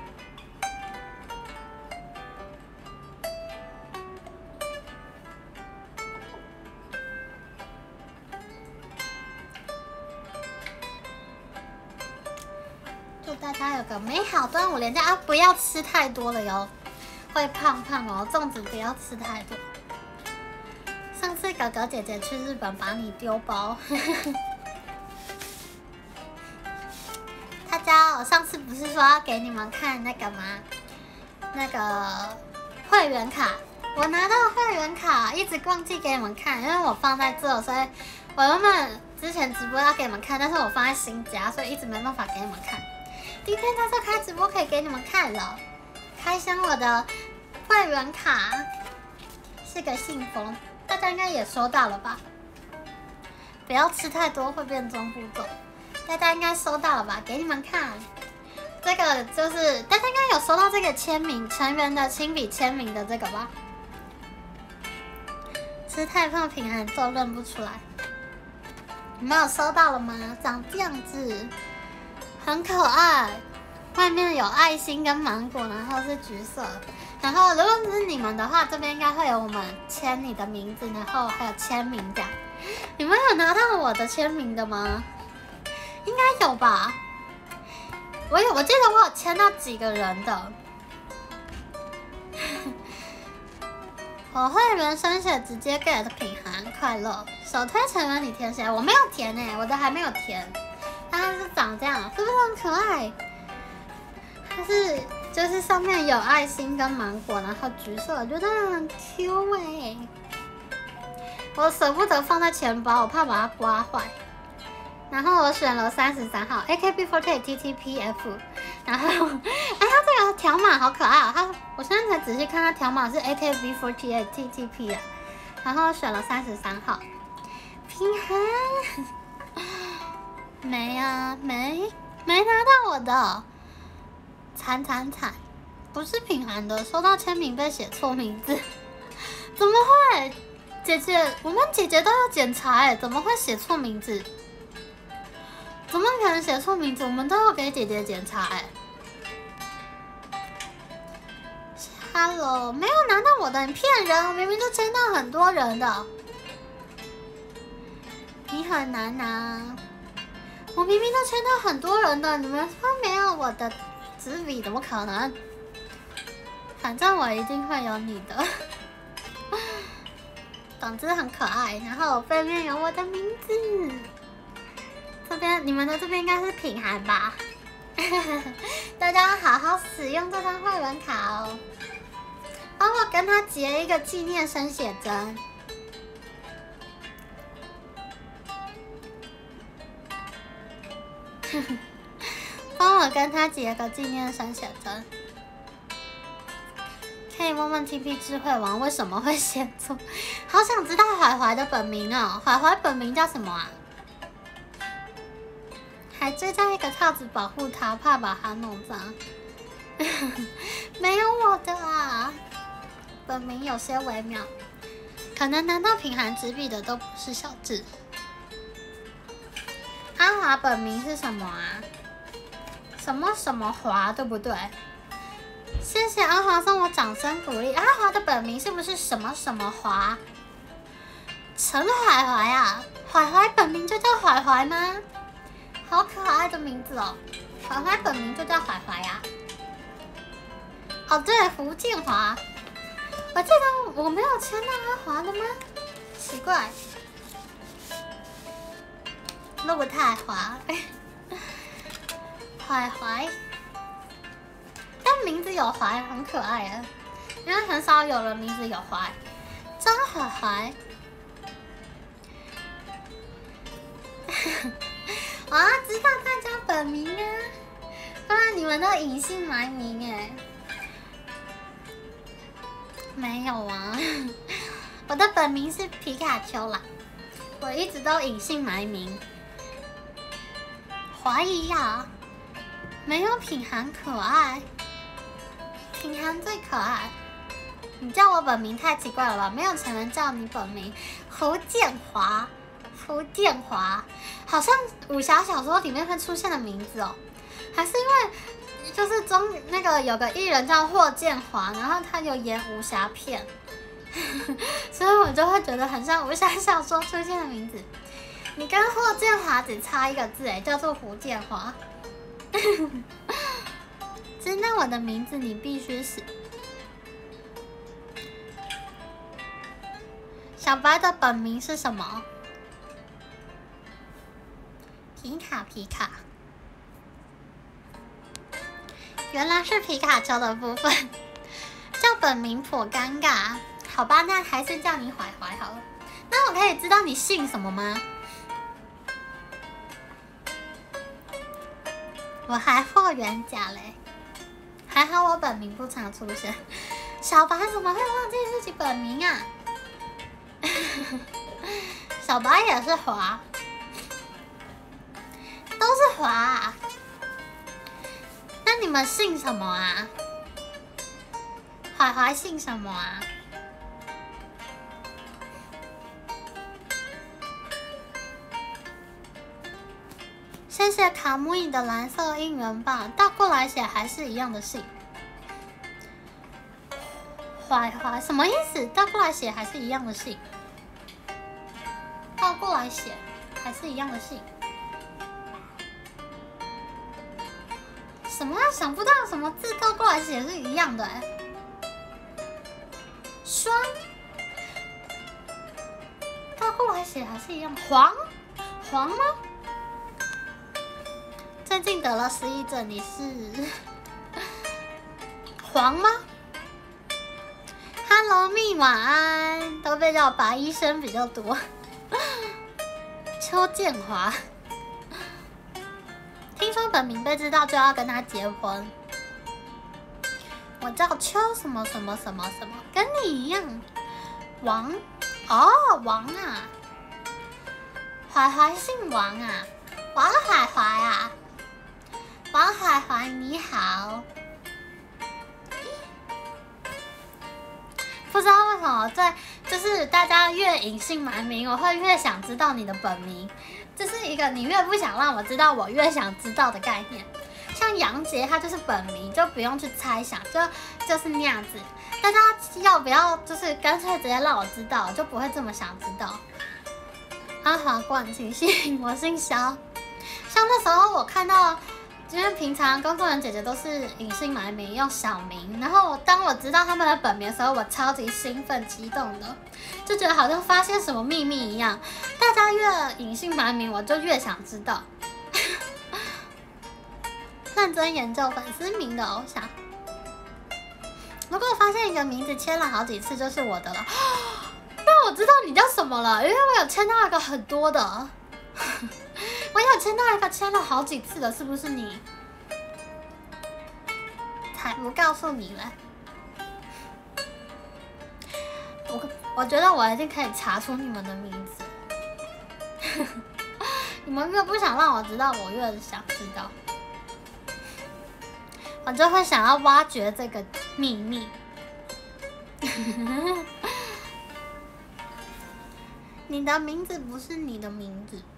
祝大家有个美好端午连假啊！不要吃太多了哟，会胖胖哦。粽子不要吃太多。上次哥哥姐姐去日本把你丢包。大家，我上次不是说要给你们看那个吗？那个会员卡，我拿到会员卡，一直忘记给你们看，因为我放在这，所以我原本之前直播要给你们看，但是我放在新家，所以一直没办法给你们看。今天在这开直播可以给你们看了，开箱我的会员卡，是个信封，大家应该也收到了吧？不要吃太多会变中步骤，大家应该收到了吧？给你们看，这个就是大家应该有收到这个签名成员的亲笔签名的这个吧？吃太胖平衡都认不出来，你们有收到了吗？长这样子。很可爱，外面有爱心跟芒果，然后是橘色。然后如果是你们的话，这边应该会有我们签你的名字，然后还有签名这样。你们有拿到我的签名的吗？应该有吧。我记得我有签到几个人的。我会原生写直接 get 品涵快乐，首推成员你填写，我没有填我的还没有填。它是长这样，是不是很可爱？它是就是上面有爱心跟芒果，然后橘色，我觉得很 Q 我舍不得放在钱包，我怕把它刮坏。然后我选了33号 AKB48 TTPF， 然后它这个条码好可爱哦，我现在才仔细看它条码是 AKB48 TTP 啊，然后选了33号平衡。没啊，没拿到我的，惨，不是品涵的，收到签名被写错名字，怎么会？姐姐，我们姐姐都要检查怎么会写错名字？怎么可能写错名字？我们都要给姐姐检查Hello， 没有拿到我的，你骗人！我明明就签到很多人的，你很难拿。我明明都签到很多人的，你们说没有我的纸笔，怎么可能？反正我一定会有你的。总之很可爱，然后背面有我的名字。这边你们的这边应该是品涵吧？大家好好使用这张会员卡哦。帮我跟他结一个纪念生写真。帮我跟他结个纪念生写真。可以问问 TP 智慧王为什么会写错？好想知道怀怀的本名哦。怀怀本名叫什么啊？还追加一个套子保护他，怕把他弄脏。没有我的啊，本名有些微妙，可能拿到品涵纸笔的都不是小智。阿华本名是什么啊？什么什么华，对不对？谢谢阿华送我掌声鼓励。阿华的本名是不是什么什么华？陈怀怀啊，怀怀本名就叫怀怀吗？好可爱的名字哦！怀怀本名就叫怀怀呀。哦，对，胡建华，我记得我没有签到阿华的吗？奇怪，路太滑。怀怀，但名字有怀很可爱啊，因为很少有人名字有怀。张怀怀。我要知道大家本名啊，不然你们都隐姓埋名哎。没有啊，我的本名是皮卡丘啦，我一直都隐姓埋名。怀疑呀，没有品涵可爱，品涵最可爱。你叫我本名太奇怪了吧？没有成人叫你本名，胡建华。胡建华好像武侠小说里面会出现的名字哦，还是因为就是那个有个艺人叫霍建华，然后他有演武侠片，所以我就会觉得很像武侠小说出现的名字。你跟霍建华只差一个字哎，叫做胡建华。知道我的名字你必须死。小白的本名是什么？皮卡，原来是皮卡丘的部分，叫本名颇尴尬。好吧，那还是叫你怀怀好了。那我可以知道你姓什么吗？我还霍元甲嘞，还好我本名不常出现。小白怎么会忘记自己本名啊？小白也是华。都是华啊，那你们姓什么啊？怀怀姓什么啊？谢谢卡姆伊的蓝色应援棒，倒过来写还是一样的姓。怀怀什么意思？倒过来写还是一样的姓？倒过来写还是一样的姓？什么想不到什么字倒过来写是一样的哎？双倒过来写还是一样的。黄吗？最近得了失忆症，你是黄吗 ？Hello， 蜜晚安，都被叫白医生比较多。邱建华。听说本名被知道就要跟他结婚。我叫邱什么什么什么什么，跟你一样。王，哦，王啊，怀怀姓王啊，王怀怀啊，王怀怀你好。不知道为什么就是大家越隐姓埋名，我会越想知道你的本名。这是一个你越不想让我知道，我越想知道的概念。像杨杰，他就是本名，就不用去猜想，就是那样子。大家要不要就是干脆直接让我知道，就不会这么想知道。阿华冠请姓，我姓肖。像那时候我看到因为平常工作人员姐姐都是隐姓埋名用小名，然后当我知道他们的本名的时候，我超级兴奋激动的，就觉得好像发现什么秘密一样。大家越隐姓埋名，我就越想知道。认真研究粉丝名的偶像，如果我发现一个名字签了好几次，就是我的了。那我知道你叫什么了，因为我有签到一个很多的。我有签到一个签了好几次的，是不是你？才不告诉你了。我觉得我一定可以查出你们的名字。你们越不想让我知道，我越想知道。我就会想要挖掘这个秘密。你的名字不是你的名字。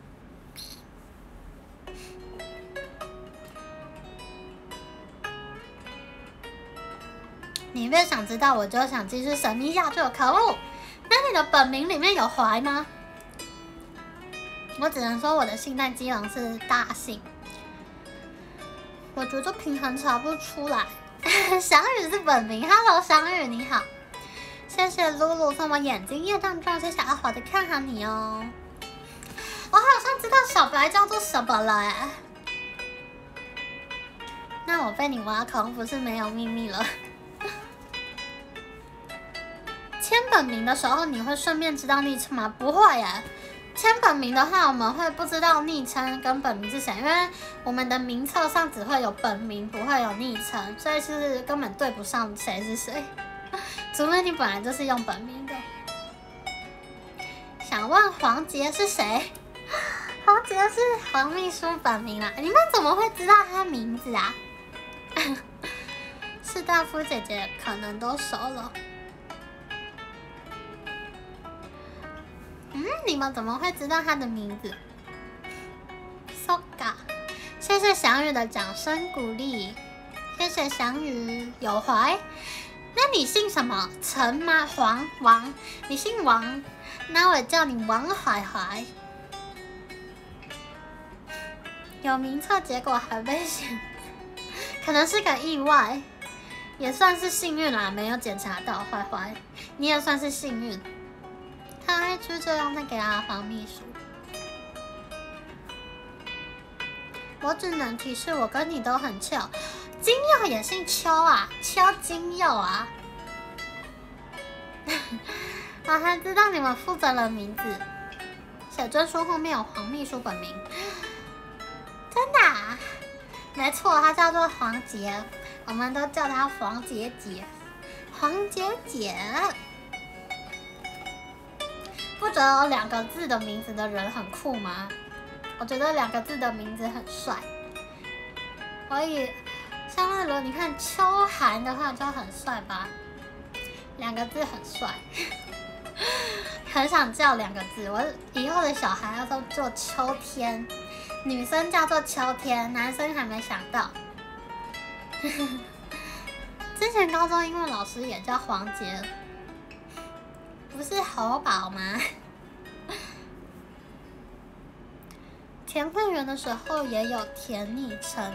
你越想知道，我就想继续神秘下去。可恶！那你的本名里面有怀吗？我只能说我的姓在基隆是大姓。我觉得平衡查不出来。翔宇是本名 ，Hello 翔宇你好，谢谢露露送我眼睛叶障状，谢谢阿华的看好你哦。我好像知道小白叫做什么了哎。那我被你挖空，不是没有秘密了。签本名的时候，你会顺便知道昵称吗？不会耶。签本名的话，我们会不知道昵称跟本名是谁，因为我们的名册上只会有本名，不会有昵称，所以是根本对不上谁是谁。除非你本来就是用本名的。想问黄杰是谁？黄杰是黄秘书本名啦。你们怎么会知道他名字啊？士大夫姐姐可能都熟了。你们怎么会知道他的名字 ？Soga， 谢谢翔宇的掌声鼓励，谢谢翔宇有怀。那你姓什么？陈吗？黄王？你姓王，那我叫你王怀怀。有名册结果还被选，可能是个意外，也算是幸运啦，没有检查到。怀怀，你也算是幸运。他会出这样再给阿黄秘书。我只能提示，我跟你都很俏。金佑也姓邱啊，邱金佑啊。我还知道你们负责人名字，写真书后面有黄秘书本名。真的啊？没错，他叫做黄杰，我们都叫他黄杰姐。黄杰姐。不觉得有2个字的名字的人很酷吗？我觉得2个字的名字很帅。像那个你看秋寒的话就很帅吧，2个字很帅。很想叫2个字，我以后的小孩要都做秋天，女生叫做秋天，男生还没想到。之前高中英文老师也叫黄杰。不是猴宝吗？填会员的时候也有填昵称，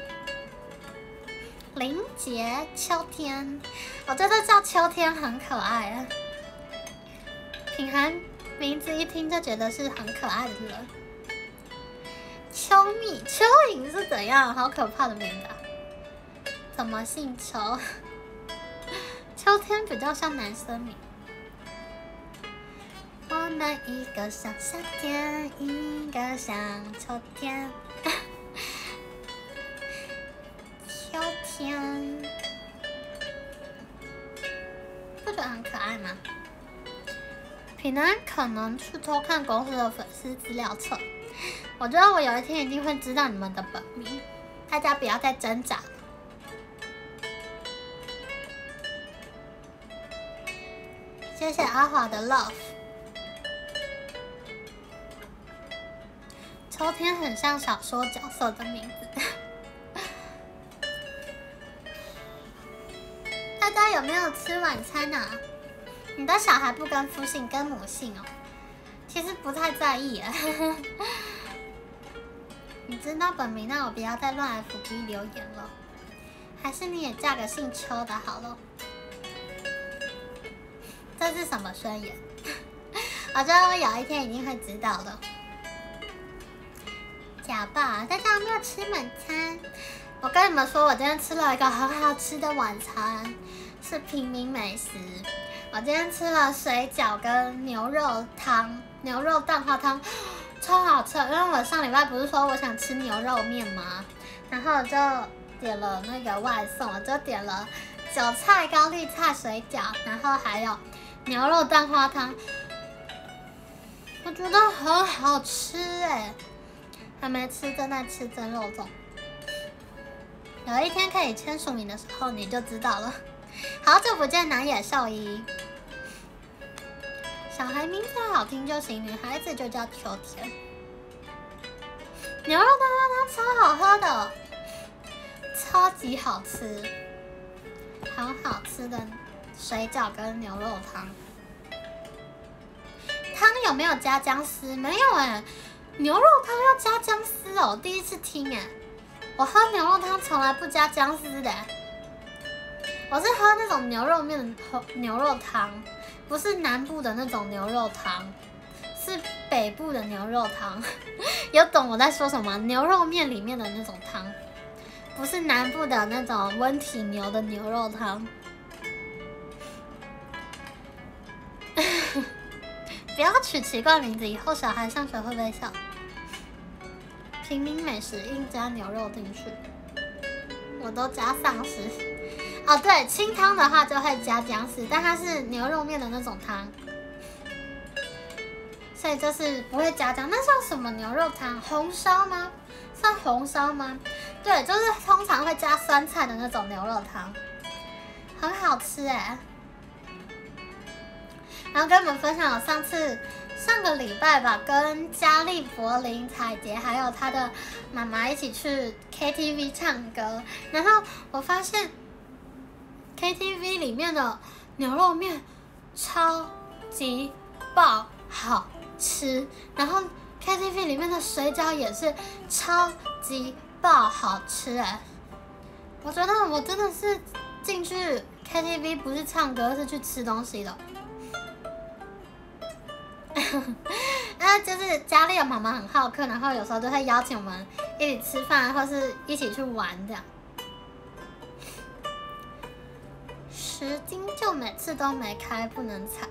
林杰、秋天，我觉得叫秋天很可爱啊。品涵名字一听就觉得是很可爱的人。秋蜜、蚯蚓是怎样？好可怕的名字啊！怎么姓邱？秋天比较像男生名。我们一个像夏天，一个像秋天。秋天，不觉得很可爱吗？平安可能去偷看公司的粉丝资料册，我觉得我有一天一定会知道你们的本名，大家不要再挣扎了。谢谢阿华的 love。秋天很像小说角色的名字。大家有没有吃晚餐啊？你的小孩不跟夫姓，跟母姓哦。其实不太在意耶。 你知道本名，那我不要再乱 FB 留言了。还是你也嫁个姓邱的好了。这是什么宣言？我觉得我有一天一定会知道的。假吧，大家有没有吃晚餐？我跟你们说，我今天吃了一个很好吃的晚餐，是平民美食。我今天吃了水饺跟牛肉汤，牛肉蛋花汤，超好吃。因为我上礼拜不是说我想吃牛肉面吗？然后我就点了那个外送，我就点了韭菜高丽菜水饺，然后还有牛肉蛋花汤，我觉得很好吃哎。还没吃正在吃蒸肉粽。有一天可以签署名的时候，你就知道了。好久不见，南野兽一。小孩名字好听就行，女孩子就叫秋天。牛肉蛋花汤超好喝的，超级好吃，好好吃的水饺跟牛肉汤。汤有没有加姜丝？没有哎，牛肉汤要加姜丝哦，我第一次听哎。我喝牛肉汤从来不加姜丝的，我是喝那种牛肉面的牛肉汤，不是南部的那种牛肉汤，是北部的牛肉汤。有懂我在说什么？牛肉面里面的那种汤，不是南部的那种温体牛的牛肉汤。不要取奇怪名字，以后小孩上学会不会笑？平民美食硬加牛肉进去，我都加丧尸。哦，对，清汤的话就会加姜丝，但它是牛肉面的那种汤，所以就是不会加姜。那叫什么牛肉汤？红烧吗？算红烧吗？对，就是通常会加酸菜的那种牛肉汤，很好吃哎。然后跟你们分享，我上个礼拜吧，跟嘉丽、柏林、彩杰还有他的妈妈一起去 KTV 唱歌，然后我发现 KTV 里面的牛肉面超级爆好吃，然后 KTV 里面的水饺也是超级爆好吃哎！我觉得我真的是进去 KTV 不是唱歌，是去吃东西的。就是嘉丽的妈妈很好客，然后有时候就会邀请我们一起吃饭，或是一起去玩这样。10斤就每次都没开，不能踩。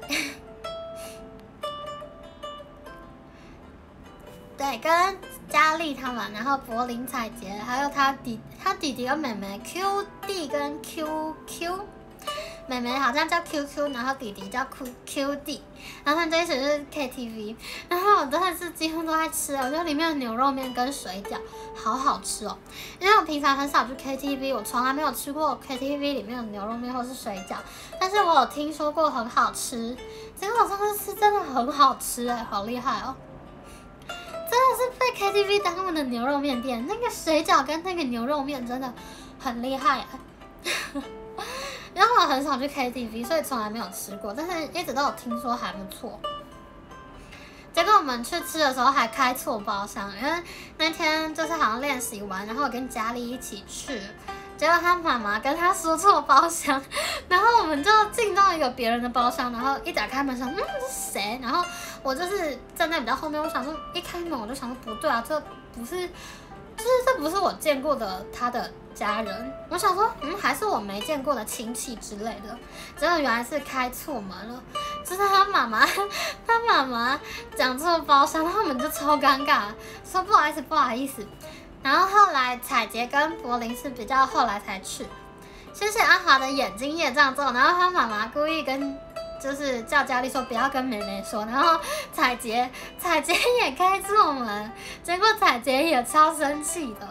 对，跟嘉丽他们，然后柏林、彩杰，还有他弟弟跟妹妹 Q 弟跟 QQ。妹妹好像叫 QQ， 然后弟弟叫 QD， 然后他们就一起去 KTV， 然后我真的是几乎都在吃，我觉得里面的牛肉面跟水饺好好吃哦。因为我平常很少去 KTV， 我从来没有吃过 KTV 里面的牛肉面或是水饺，但是我有听说过很好吃，结果我上次吃真的很好吃哎，好厉害哦！真的是被 KTV 当他们的牛肉面店，那个水饺跟那个牛肉面真的很厉害哎。因为我很少去 KTV， 所以从来没有吃过，但是一直都有听说还不错。结果我们去吃的时候还开错包厢，因为那天就是好像练习完，然后我跟嘉丽一起去，结果他妈妈跟他说错包厢，然后我们就进到一个别人的包厢，然后一打开门想，这是谁？然后我就是站在比较后面，我想说一开门我就想说不对啊，这不是我见过的他的家人，我想说，还是我没见过的亲戚之类的，结果原来是开错门了，就是他妈妈讲错包厢，然后我们就超尴尬，说不好意思。然后后来彩杰跟柏林是比较后来才去，谢谢阿华的眼睛也这样做，然后他妈妈故意就是叫嘉丽说不要跟妹妹说，然后彩杰也开错门，结果彩杰也超生气的。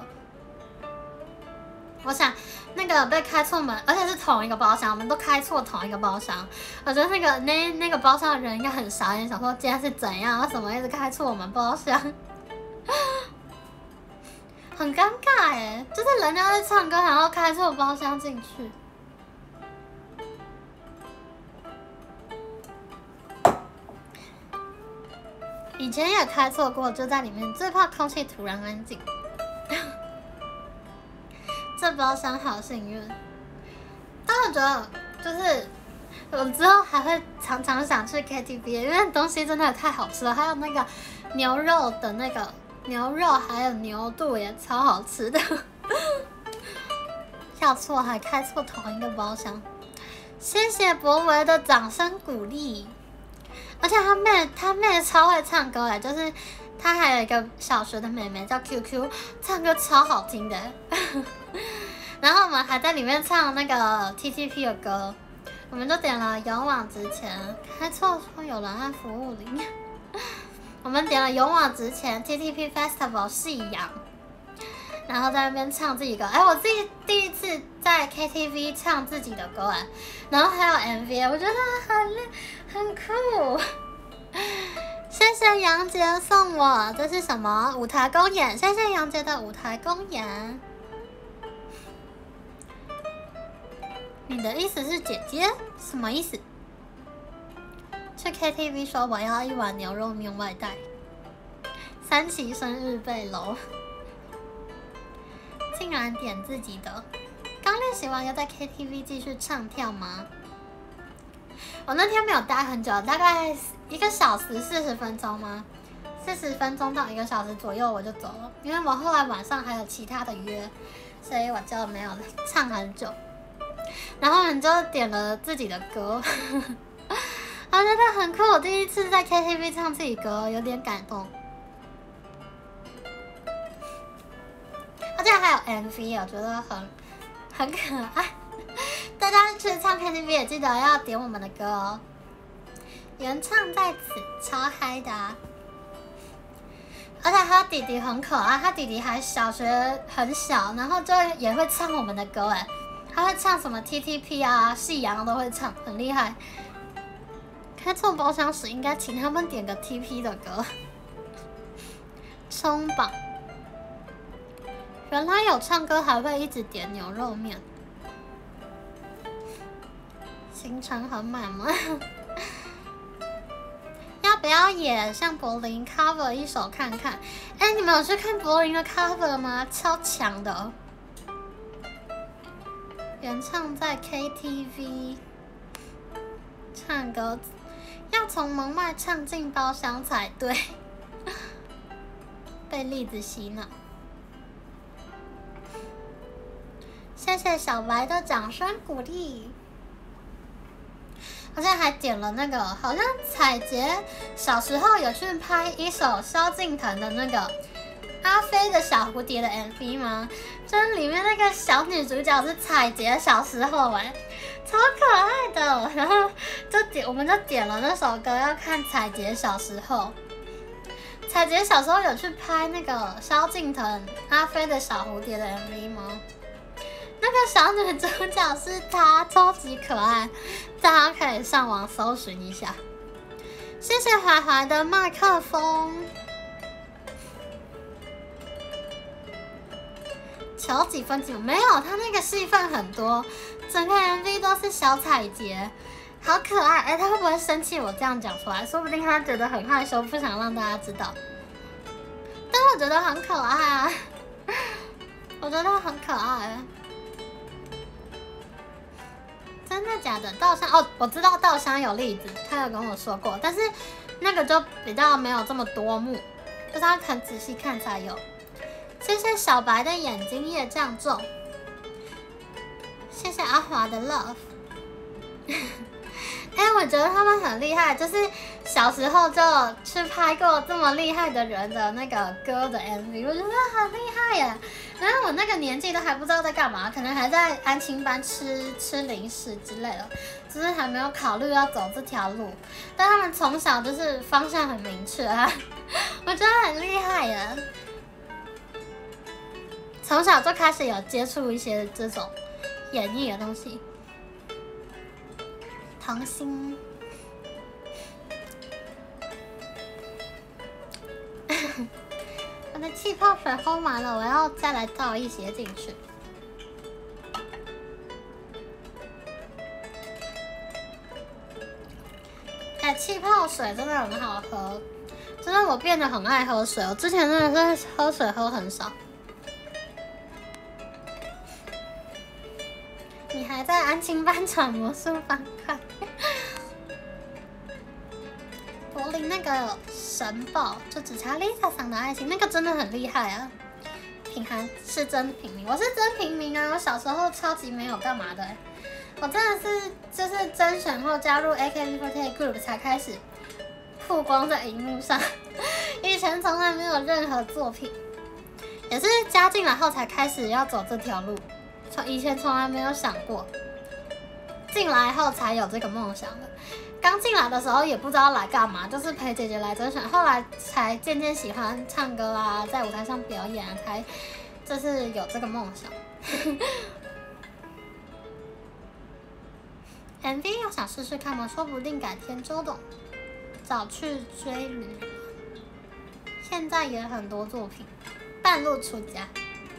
我想那个被开错门，而且是同一个包厢，我们都开错同一个包厢。我觉得那个包厢的人应该很傻眼，想说今天是怎样，为什么一直开错我们包厢？很尴尬哎，就是人家在唱歌，然后开错包厢进去。以前也开错过，就在里面，最怕空气突然安静。 这包厢好幸运。但我觉得就是我之后还会常常想去 KTV， 因为东西真的太好吃了，还有那个牛肉的那个牛肉还有牛肚也超好吃的。跳错还开错同一个包厢，谢谢博维的掌声鼓励。而且他妹超会唱歌哎，就是他还有一个小学的妹妹叫 QQ， 唱歌超好听的。然后我们还在里面唱那个 TTP 的歌，我们就点了勇往直前，开错说有人按服务铃。我们点了勇往直前 TTP Festival 夕阳，然后在那边唱自己歌。哎，我自己第一次在 KTV 唱自己的歌哎，然后还有 MV， 我觉得很酷。谢谢杨杰送我，这是什么舞台公演？谢谢杨杰的舞台公演。你的意思是姐姐？什么意思？去 KTV 说我要一碗牛肉面外带。三七生日背篓，竟然点自己的。刚练习完要在 KTV 继续唱跳吗？我那天没有待很久，大概1个小时40分钟吗？40分钟到1个小时左右我就走了，因为我后来晚上还有其他的约，所以我就没有唱很久。然后我们就点了自己的歌，我觉得很酷。我第一次在 KTV 唱自己歌，有点感动。而且还有 MV， 我觉得很可爱。大家去唱 KTV 也记得要点我们的歌哦。原唱在此，超嗨的啊！而且他弟弟很可爱，他弟弟还小学很小，然后就也会唱我们的歌哎，他会唱什么 TTP 啊、夕阳都会唱，很厉害。开错包厢时应该请他们点个 TP 的歌。冲榜，原来有唱歌还会一直点牛肉面，行程很满吗？要不要也向柏林 cover 一首看看？哎，你们有去看柏林的 cover 吗？超强的，原唱在 KTV 唱歌，要从门外唱进包厢才对。被栗子洗脑。谢谢小白的掌声鼓励。好像还点了那个，好像彩杰小时候有去拍一首萧敬腾的那个阿飞的小蝴蝶的 MV 吗？就是里面那个小女主角是彩杰小时候哎，超可爱的。然后我们就点了那首歌，要看彩杰小时候。彩杰小时候有去拍那个萧敬腾阿飞的小蝴蝶的 MV 吗？那个小女主角是她，超级可爱，大家可以上网搜寻一下。谢谢怀怀的麦克风。求几分几秒？没有，他那个戏份很多，整个 MV 都是小彩杰，好可爱。哎，他会不会生气我这样讲出来？说不定他觉得很害羞，不想让大家知道。但我觉得很可爱啊，我觉得很可爱。真的假的？稻香哦，我知道稻香有栗子，他有跟我说过，但是那个就比较没有这么多幕，就是要很仔细看才有。谢谢小白的眼睛业障重，谢谢阿华的 love。哎，我觉得他们很厉害，就是小时候就去拍过这么厉害的人的那个歌的 MV， 我觉得很厉害耶。然后我那个年纪都还不知道在干嘛，可能还在安亲班吃零食之类的，只是还没有考虑要走这条路。但他们从小就是方向很明确啊，我觉得很厉害耶。从小就开始有接触一些这种演绎的东西。糖心，我的气泡水喝完了，我要再来倒一些进去。哎，气泡水真的很好喝，真的我变得很爱喝水。我之前真的是喝水喝很少。 还在安亲班传魔术方块。柏林那个神宝就只差 Lisa 桑的爱心，那个真的很厉害啊！品涵是真平民，我是真平民啊！我小时候超级没有干嘛的、欸，我真的是就是甄选后加入 AKB48 Group 才开始曝光在荧幕上，以前从来没有任何作品，也是加进来后才开始要走这条路，以前从来没有想过，进来后才有这个梦想的。刚进来的时候也不知道来干嘛，就是陪姐姐来甄选，后来才渐渐喜欢唱歌啊，在舞台上表演啊，才就是有这个梦想。MV 要想试试看吗？说不定改天周董早去追旅人。现在也很多作品，半路出家。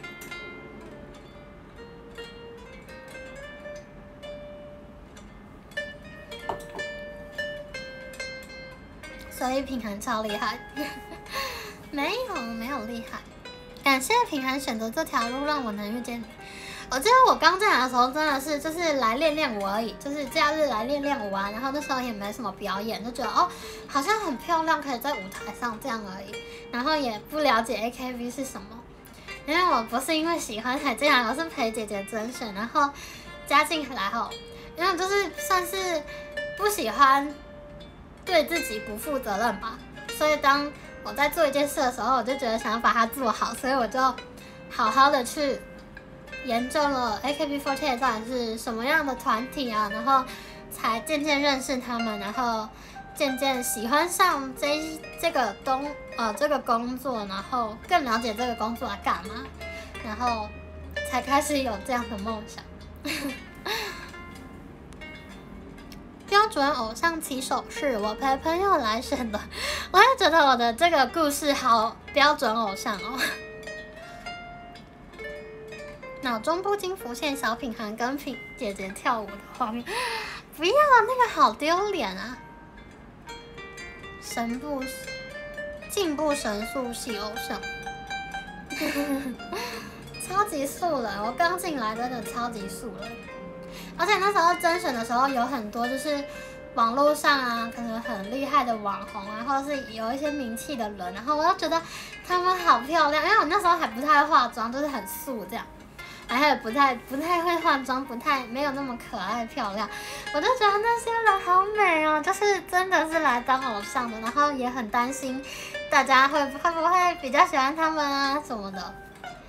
所以品涵超厉害，没有厉害。感谢品涵选择这条路，让我能遇见你。我记得我刚进来的时候真的是就是来练练舞而已，就是假日来练练舞啊。然后那时候也没什么表演，就觉得哦好像很漂亮，可以在舞台上这样而已。然后也不了解 AKB 是什么，因为我不是因为喜欢才进来，我是陪姐姐甄选，然后加进来后，因为就是算是不喜欢对自己不负责任吧，所以当我在做一件事的时候，我就觉得想要把它做好，所以我就好好的去研究了 AKB48到底是什么样的团体啊，然后才渐渐认识他们，然后渐渐喜欢上这个工作，然后更了解这个工作在干嘛，然后才开始有这样的梦想。标准偶像起手是我陪朋友来选的，我也觉得我的这个故事好标准偶像哦。脑中不禁浮现小品涵跟品姐姐跳舞的画面，不要那个好丢脸啊！进步神速系偶像，超级素人，我刚进来真的超级素人。而且那时候甄选的时候有很多就是网络上啊，可能很厉害的网红啊，或者是有一些名气的人，然后我就觉得他们好漂亮，因为我那时候还不太化妆，就是很素这样，还有不太会化妆，没有那么可爱漂亮，我就觉得那些人好美哦，就是真的是来当偶像的，然后也很担心大家会不会比较喜欢他们啊什么的，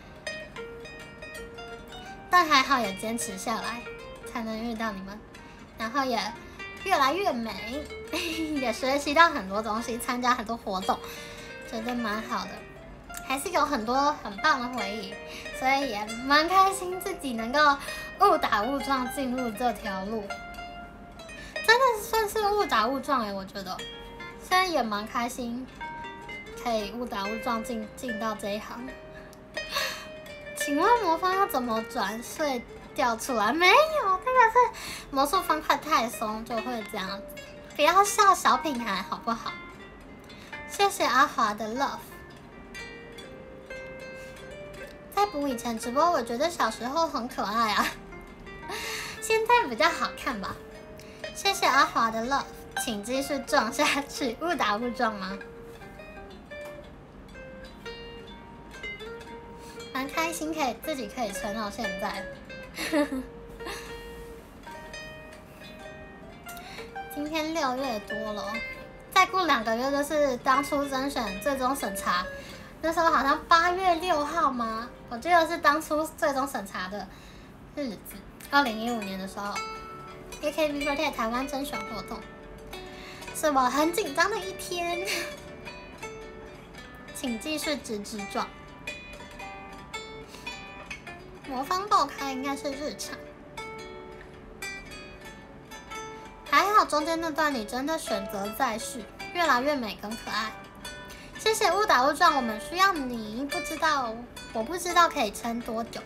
但还好也坚持下来。才能遇到你们，然后也越来越美，也学习到很多东西，参加很多活动，觉得蛮好的，还是有很多很棒的回忆，所以也蛮开心自己能够误打误撞进入这条路，真的算是误打误撞我觉得，现在也蛮开心，可以误打误撞进到这一行。请问魔方要怎么转睡？掉出来没有？那个是魔术方块太松就会这样子，不要笑小品涵好不好？谢谢阿华的 love。在补以前直播，我觉得小时候很可爱啊，现在比较好看吧。谢谢阿华的 love， 请继续撞下去，误打误撞吗？蛮开心，自己可以撑到现在。今天6月多了，再过2个月就是当初甄选最终审查，那时候好像8月6号吗？我记得是当初最终审查的日子，2015年的时候 ，AKB48 台湾甄选活动，是我很紧张的一天，请继续直撞。魔方爆开应该是日常，还好中间那段你真的选择再续，越来越美跟可爱。谢谢误打误撞，我们需要你，我不知道可以撑多久。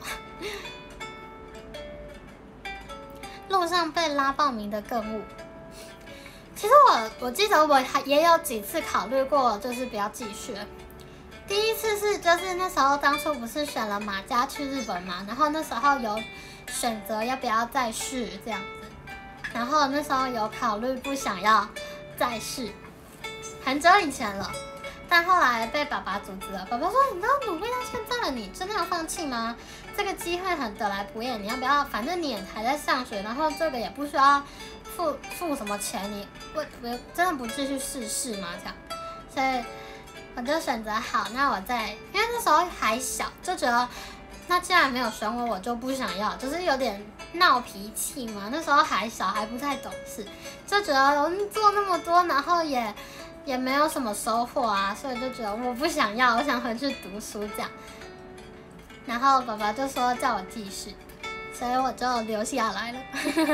路上被拉报名的更误。其实我记得我也有几次考虑过，就是不要继续。第一次是就是那时候当初不是选了马家去日本嘛，然后那时候有选择要不要再试这样子。然后那时候有考虑不想要再试，很久以前了。但后来被爸爸阻止了。爸爸说：“你都努力到现在了，你真的要放弃吗？这个机会很得来不易，你要不要？反正你也还在上学，然后这个也不需要付什么钱，你我真的不继续试试吗？这样，所以我就选择好，那我再，因为那时候还小，就觉得那既然没有选我，我就不想要，就是有点闹脾气嘛。那时候还小，还不太懂事，就觉得我做那么多，然后也没有什么收获啊，所以就觉得我不想要，我想回去读书这样。然后爸爸就说叫我继续，所以我就留下来了。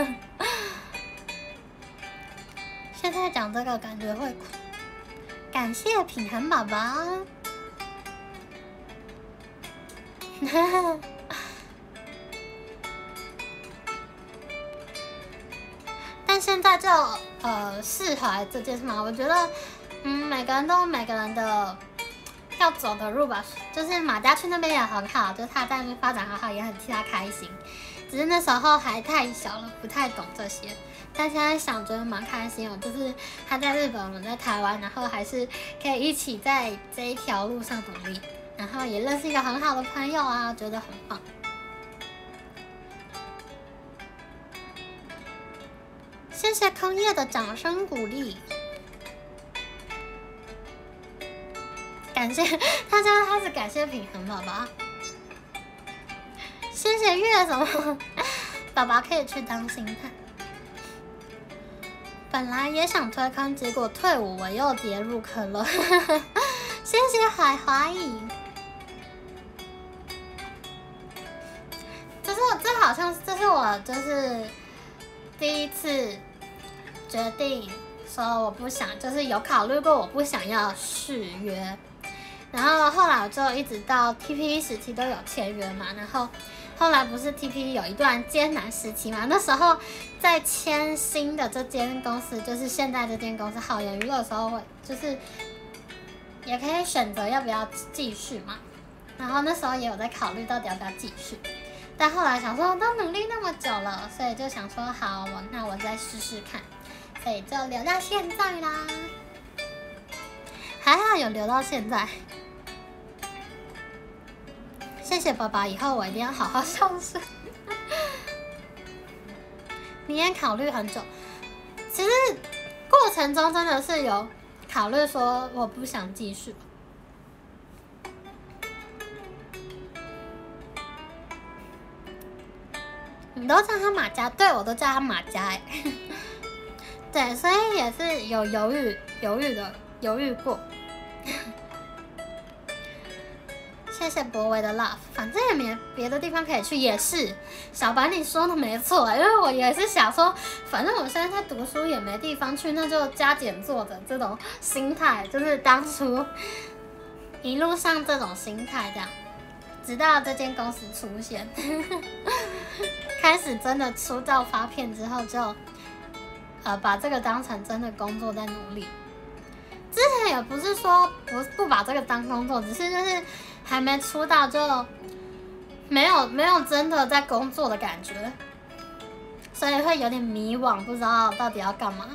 现在讲这个感觉会哭，感谢品涵爸爸。但现在就释怀这件事嘛，我觉得每个人都有每个人的要走的路吧，就是马家去那边也很好，就是他在那边发展很好，也很替他开心。只是那时候还太小了，不太懂这些。但现在想觉得蛮开心哦，就是他在日本，我们在台湾，然后还是可以一起在这一条路上努力，然后也认识一个很好的朋友啊，觉得很棒。谢谢空叶的掌声鼓励，感谢他家开始感谢品涵爸爸，谢谢月什么，爸爸可以去当星探。本来也想推坑，结果退伍我又跌入坑了。谢谢海怀，这好像这是我就是第一次决定说我不想，就是有考虑过我不想要续约，然后后来我就一直到 TP 时期都有签约嘛，然后后来不是 TP 有一段艰难时期嘛，那时候在签新的这间公司，就是现在这间公司好言娱乐的时候，就是也可以选择要不要继续嘛，然后那时候也有在考虑到底要不要继续。但后来想说都努力那么久了，所以就想说好，那我再试试看，所以就留到现在啦。还好有留到现在，谢谢爸爸，以后我一定要好好孝顺。你也考虑很久，其实过程中真的是有考虑说我不想继续。你都叫他马家，对，我都叫他马家哎。对，所以也是有犹豫过。谢谢博维的 love， 反正也没别的地方可以去，也是小白你说的没错，因为我也是想说，反正我现在在读书也没地方去，那就加减做的这种心态，就是当初一路上这种心态这样。直到这间公司出现，开始真的出道发片之后就，把这个当成真的工作在努力。之前也不是说不把这个当工作，只是就是还没出道就没有真的在工作的感觉，所以会有点迷惘，不知道到底要干嘛。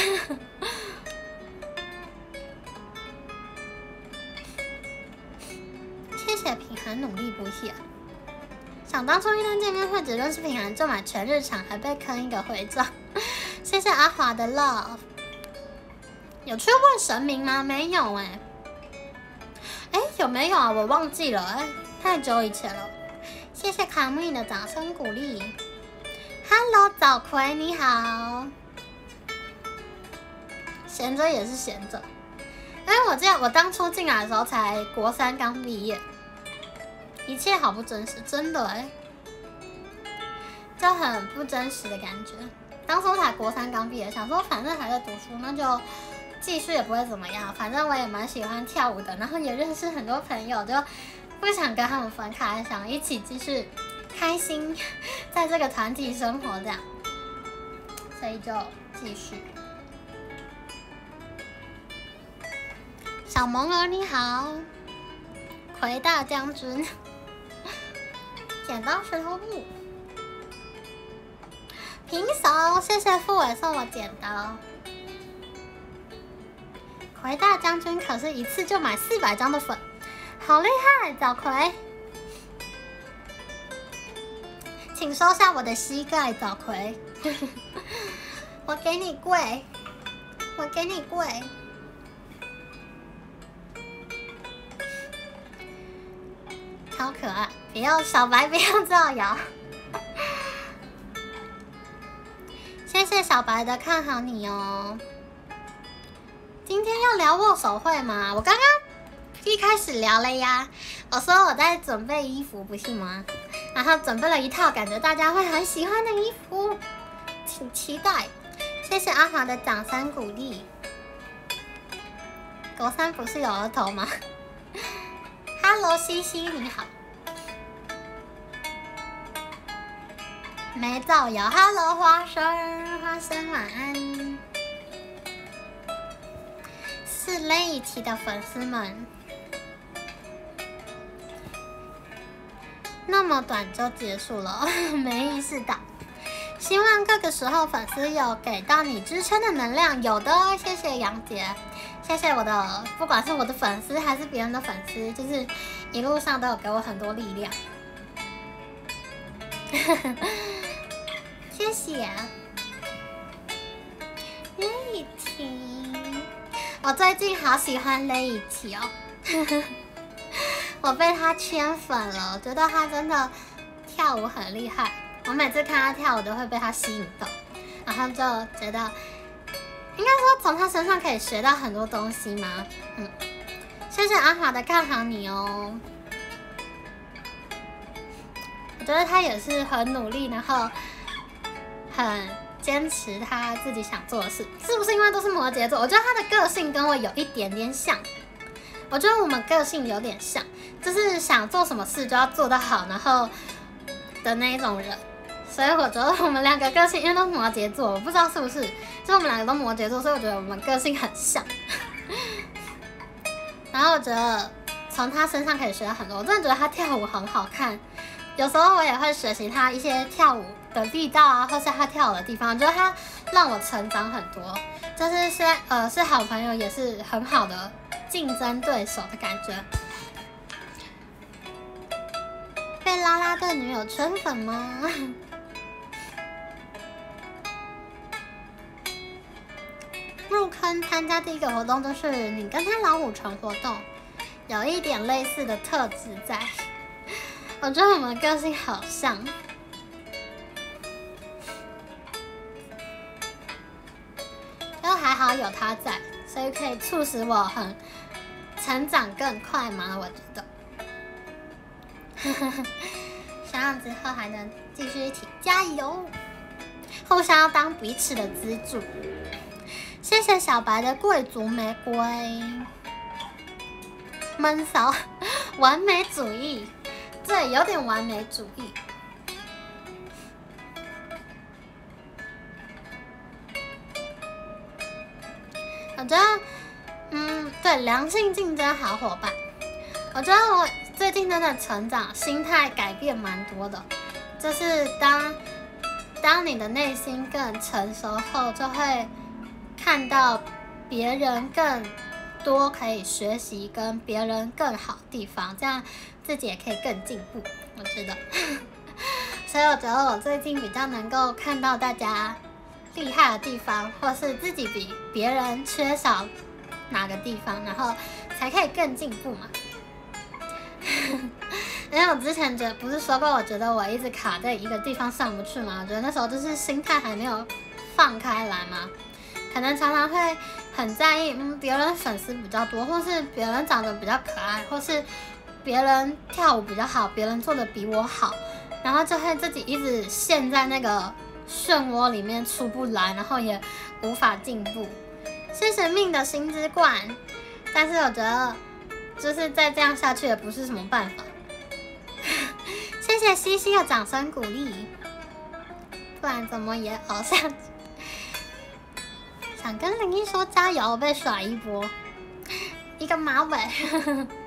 谢谢品涵努力不懈。想当初一天见面会只认识品涵就买全日场，还被坑一个徽章。谢谢阿华的 love。有去问神明吗？没有哎。有没有啊？我忘记了太久以前了。谢谢卡木影的掌声鼓励。Hello 早葵你好。闲着也是闲着。我记得我当初进来的时候才国3刚毕业。一切好不真实，真的就很不真实的感觉。当初才国3刚毕业，想说反正还在读书，那就继续也不会怎么样。反正我也蛮喜欢跳舞的，然后也认识很多朋友，就不想跟他们分开，想一起继续开心在这个团体生活这样，所以就继续。小萌儿你好，魁大将军。剪刀石头布， 平手，谢谢傅伟送我剪刀。魁大将军可是一次就买400张的粉，好厉害，早魁。请收下我的膝盖，早魁。我给你跪，我给你跪。好可爱，不要小白，不要造谣。谢谢小白的看好你哦。今天要聊握手会吗？我刚刚一开始聊了呀，我说我在准备衣服，不是吗？然后准备了一套感觉大家会很喜欢的衣服，请期待。谢谢阿华的掌声鼓励。国三不是有额头吗？Hello， 西西你好。没造谣 ，Hello 花生，花生晚安。是雷奇的粉丝们，那么短就结束了，没意识到。希望各个时候粉丝有给到你支撑的能量，有的，谢谢杨杰，谢谢我的，不管是我的粉丝还是别人的粉丝，就是一路上都有给我很多力量。谢谢雷奇，我最近好喜欢雷奇哦，我被他圈粉了，我觉得他真的跳舞很厉害，我每次看他跳舞都会被他吸引到，然后就觉得，应该说从他身上可以学到很多东西嘛，谢谢阿华的看好你哦，我觉得他也是很努力，然后很坚持他自己想做的事，是不是因为都是摩羯座？我觉得他的个性跟我有一点点像，我觉得我们个性有点像，就是想做什么事就要做得好，然后的那一种人。所以我觉得我们两个个性，因为都摩羯座，我不知道是不是，就我们两个都摩羯座，所以我觉得我们个性很像。然后我觉得从他身上可以学到很多，我真的觉得他跳舞很好看。有时候我也会学习他一些跳舞的力道啊，或是他跳舞的地方，我觉得他让我成长很多。就是是好朋友，也是很好的竞争对手的感觉。被啦啦队女友圈粉吗？入坑参加第一个活动就是你跟他老虎城活动，有一点类似的特质在。我觉得我们个性好像，就还好有他在，所以可以促使我很成长更快嘛，我觉得。希望之后还能继续一起加油，互相要当彼此的支柱。谢谢小白的贵族玫瑰，闷骚，完美主义，对，有点完美主义。我觉得，对，良性竞争好伙伴。我觉得我最近真的成长，心态改变蛮多的。就是当你的内心更成熟后，就会看到别人更多可以学习跟别人更好的地方，这样自己也可以更进步。我觉得，所以我觉得我最近比较能够看到大家厉害的地方，或是自己比别人缺少哪个地方，然后才可以更进步嘛。因为我之前不是说过，我觉得我一直卡在一个地方上不去嘛，我觉得那时候就是心态还没有放开来嘛，可能常常会很在意，别人粉丝比较多，或是别人长得比较可爱，或是别人跳舞比较好，别人做的比我好，然后就会自己一直陷在那个漩涡里面出不来，然后也无法进步。谢谢命的星之冠，但是我觉得就是再这样下去也不是什么办法。谢谢西西的掌声鼓励，不然怎么也熬下去。想跟林一说加油，被甩一波，一个马尾。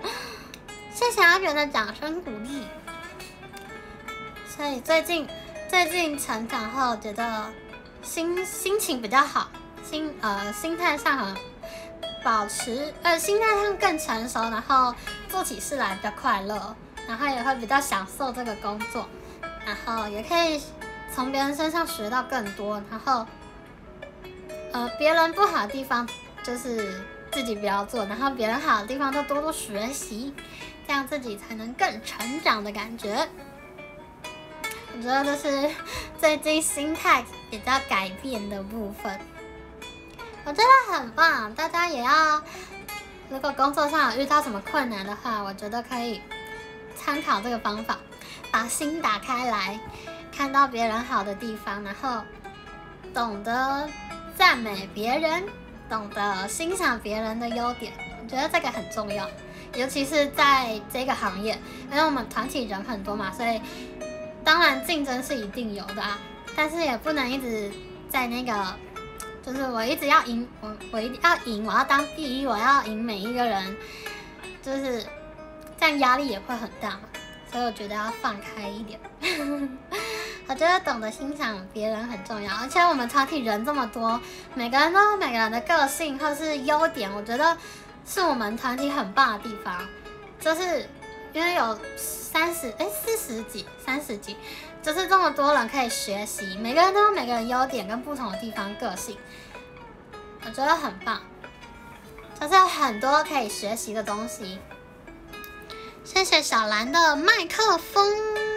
谢谢阿元的掌声鼓励。所以最近最近成长后觉得心情比较好，心态上很保持心态上更成熟，然后做起事来比较快乐，然后也会比较享受这个工作，然后也可以从别人身上学到更多，然后别人不好的地方就是自己不要做，然后别人好的地方就多多学习，这样自己才能更成长的感觉。我觉得这是最近心态比较改变的部分，我觉得很棒。大家也要，如果工作上有遇到什么困难的话，我觉得可以参考这个方法，把心打开来，看到别人好的地方，然后懂得赞美别人，懂得欣赏别人的优点。我觉得这个很重要，尤其是在这个行业，因为我们团体人很多嘛，所以当然竞争是一定有的啊，但是也不能一直在那个，就是我一直要赢，我一定要赢，我要当第一，我要赢每一个人，就是这样压力也会很大嘛，所以我觉得要放开一点。我觉得懂得欣赏别人很重要，而且我们团体人这么多，每个人都有每个人的个性或是优点，我觉得是我们团体很棒的地方，就是因为有40几，就是这么多人可以学习，每个人都有每个人优点跟不同的地方个性，我觉得很棒，就是有很多可以学习的东西。谢谢小兰的麦克风。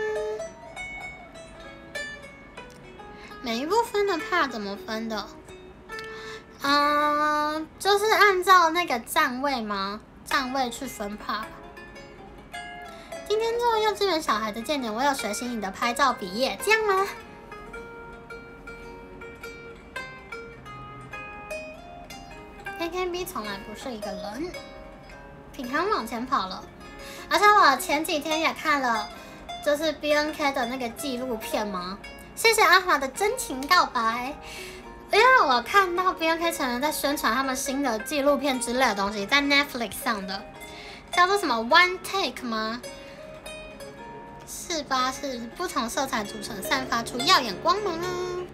每一部分的 part 怎么分的？就是按照那个站位吗？站位去分 part。今天做幼稚园小孩的见点，我有学习你的拍照笔页，这样吗？AKB 从来不是一个人，品康往前跑了，而且我前几天也看了，就是 BNK 的那个纪录片吗？谢谢阿华的真情告白，因为我看到 BNK 成员在宣传他们新的纪录片之类的东西，在 Netflix 上的，叫做什么 One Take 吗？是吧？是不同色彩组成，散发出耀眼光芒啊！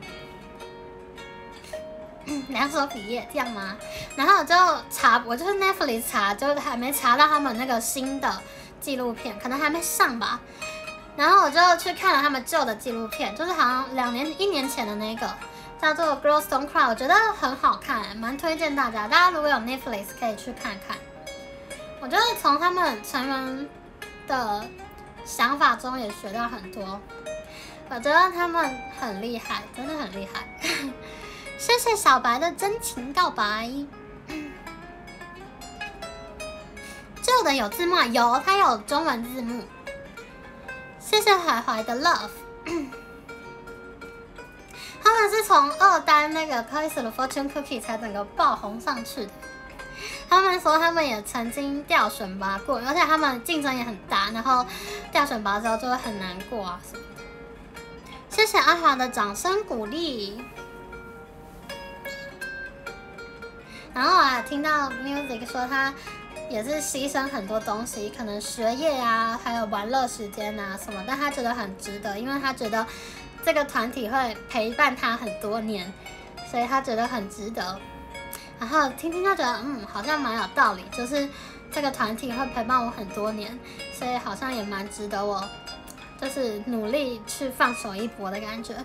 两手笔页这样吗？然后我就是 Netflix 查，就还没查到他们那个新的纪录片，可能还没上吧。然后我就去看了他们旧的纪录片，就是好像1年前的那个，叫做《Girls Don't Cry》，我觉得很好看，蛮推荐大家。大家如果有 Netflix 可以去看看。我觉得从他们成员的想法中也学到很多，我觉得他们很厉害，真的很厉害。谢谢小白的真情告白。旧的有字幕，有，它有中文字幕。谢谢怀怀的 love。他们是从2单那个 Place the Fortune Cookie 才整个爆红上去的。他们说他们也曾经调选拔过，而且他们竞争也很大，然后调选拔之后就会很难过啊什么的。谢谢阿华的掌声鼓励。然后我听到 Music 说他也是牺牲很多东西，可能学业啊，还有玩乐时间啊什么，但他觉得很值得，因为他觉得这个团体会陪伴他很多年，所以他觉得很值得。然后听就觉得好像蛮有道理，就是这个团体会陪伴我很多年，所以好像也蛮值得我就是努力去放手一搏的感觉。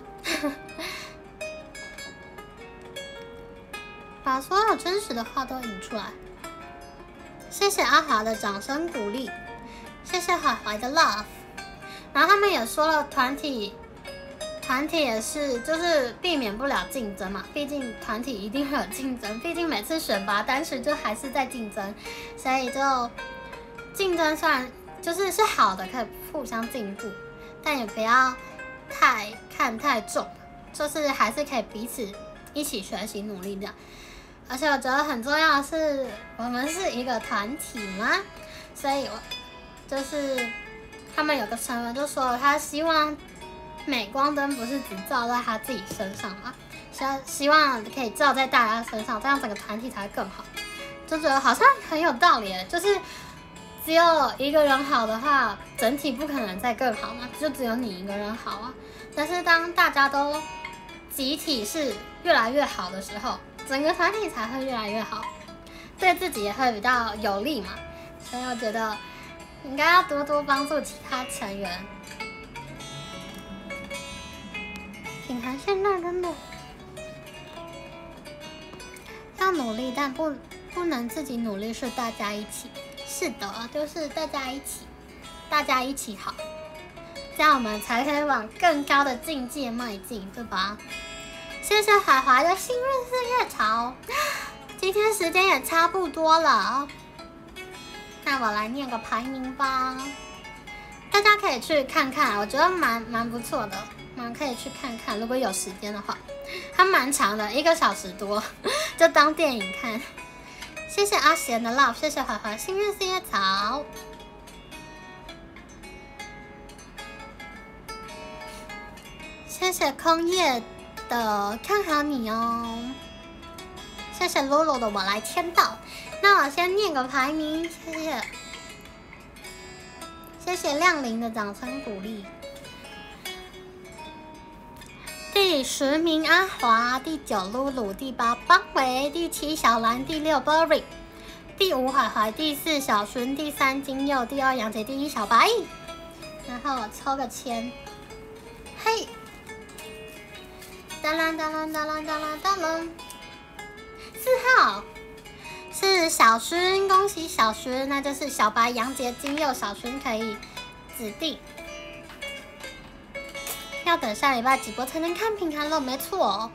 把所有真实的话都引出来。谢谢阿华的掌声鼓励，谢谢怀怀的 love。然后他们也说了，团体也是就是避免不了竞争嘛，毕竟团体一定会有竞争，毕竟每次选拔单曲就还是在竞争，所以就竞争虽然是好的，可以互相进步，但也不要看太重，就是还是可以彼此一起学习努力这样。而且我觉得很重要的是，我们是一个团体嘛，所以就是他们有个成员就说他希望镁光灯不是只照在他自己身上嘛，希望可以照在大家身上，这样整个团体才会更好。就觉得好像很有道理，就是只有一个人好的话，整体不可能再更好嘛，就只有你一个人好啊。但是当大家都集体是越来越好的时候，整个团体才会越来越好，对自己也会比较有利嘛。所以我觉得应该要多多帮助其他成员。品涵现在真的要努力，但不能自己努力，是大家一起。是的，就是大家一起好，这样我们才可以往更高的境界迈进，对吧？谢谢怀怀的幸运4叶草，今天时间也差不多了，那我来念个排名吧，大家可以去看看，我觉得蛮不错的，可以去看看，如果有时间的话，它蛮长的，1个小时多，就当电影看。谢谢阿贤的 love， 谢谢怀怀幸运4叶草，谢谢空叶的看好你哦，谢谢露露的我来签到。那我先念个排名，谢谢亮玲的掌声鼓励。第10名阿华，第9露露，第8邦维，第7小兰，第6 Berry， 第5怀怀，第4小薰，第3金佑，第2杨杰，第1小白。然后我抽个签，嘿，哒啦哒啦哒啦哒啦哒啦，4号是小薰，恭喜小薰，那就是小白、杨杰、金佑、小薰可以指定。要等下礼拜直播才能看品涵了，没错哦。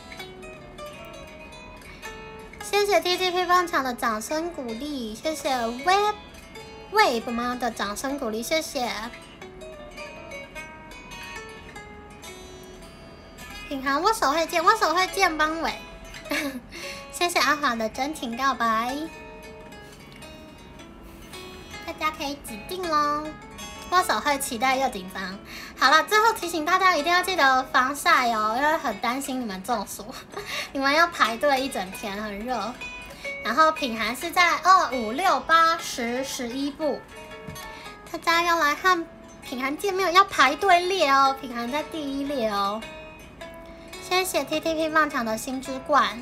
谢谢 TTP 棒场的掌声鼓励，谢谢 Web 妈的掌声鼓励，谢谢。品涵握手会见，握手会见邦伟。谢谢阿华的真情告白，大家可以指定咯。握手会期待又紧张。好了，最后提醒大家一定要记得防晒哦，因为很担心你们中暑，你们要排队一整天，很热。然后品涵是在2、5、6、8、10、11部，大家要来和品涵见面要排队列哦，品涵在第1列哦。谢谢 TTP 棒场的星之冠。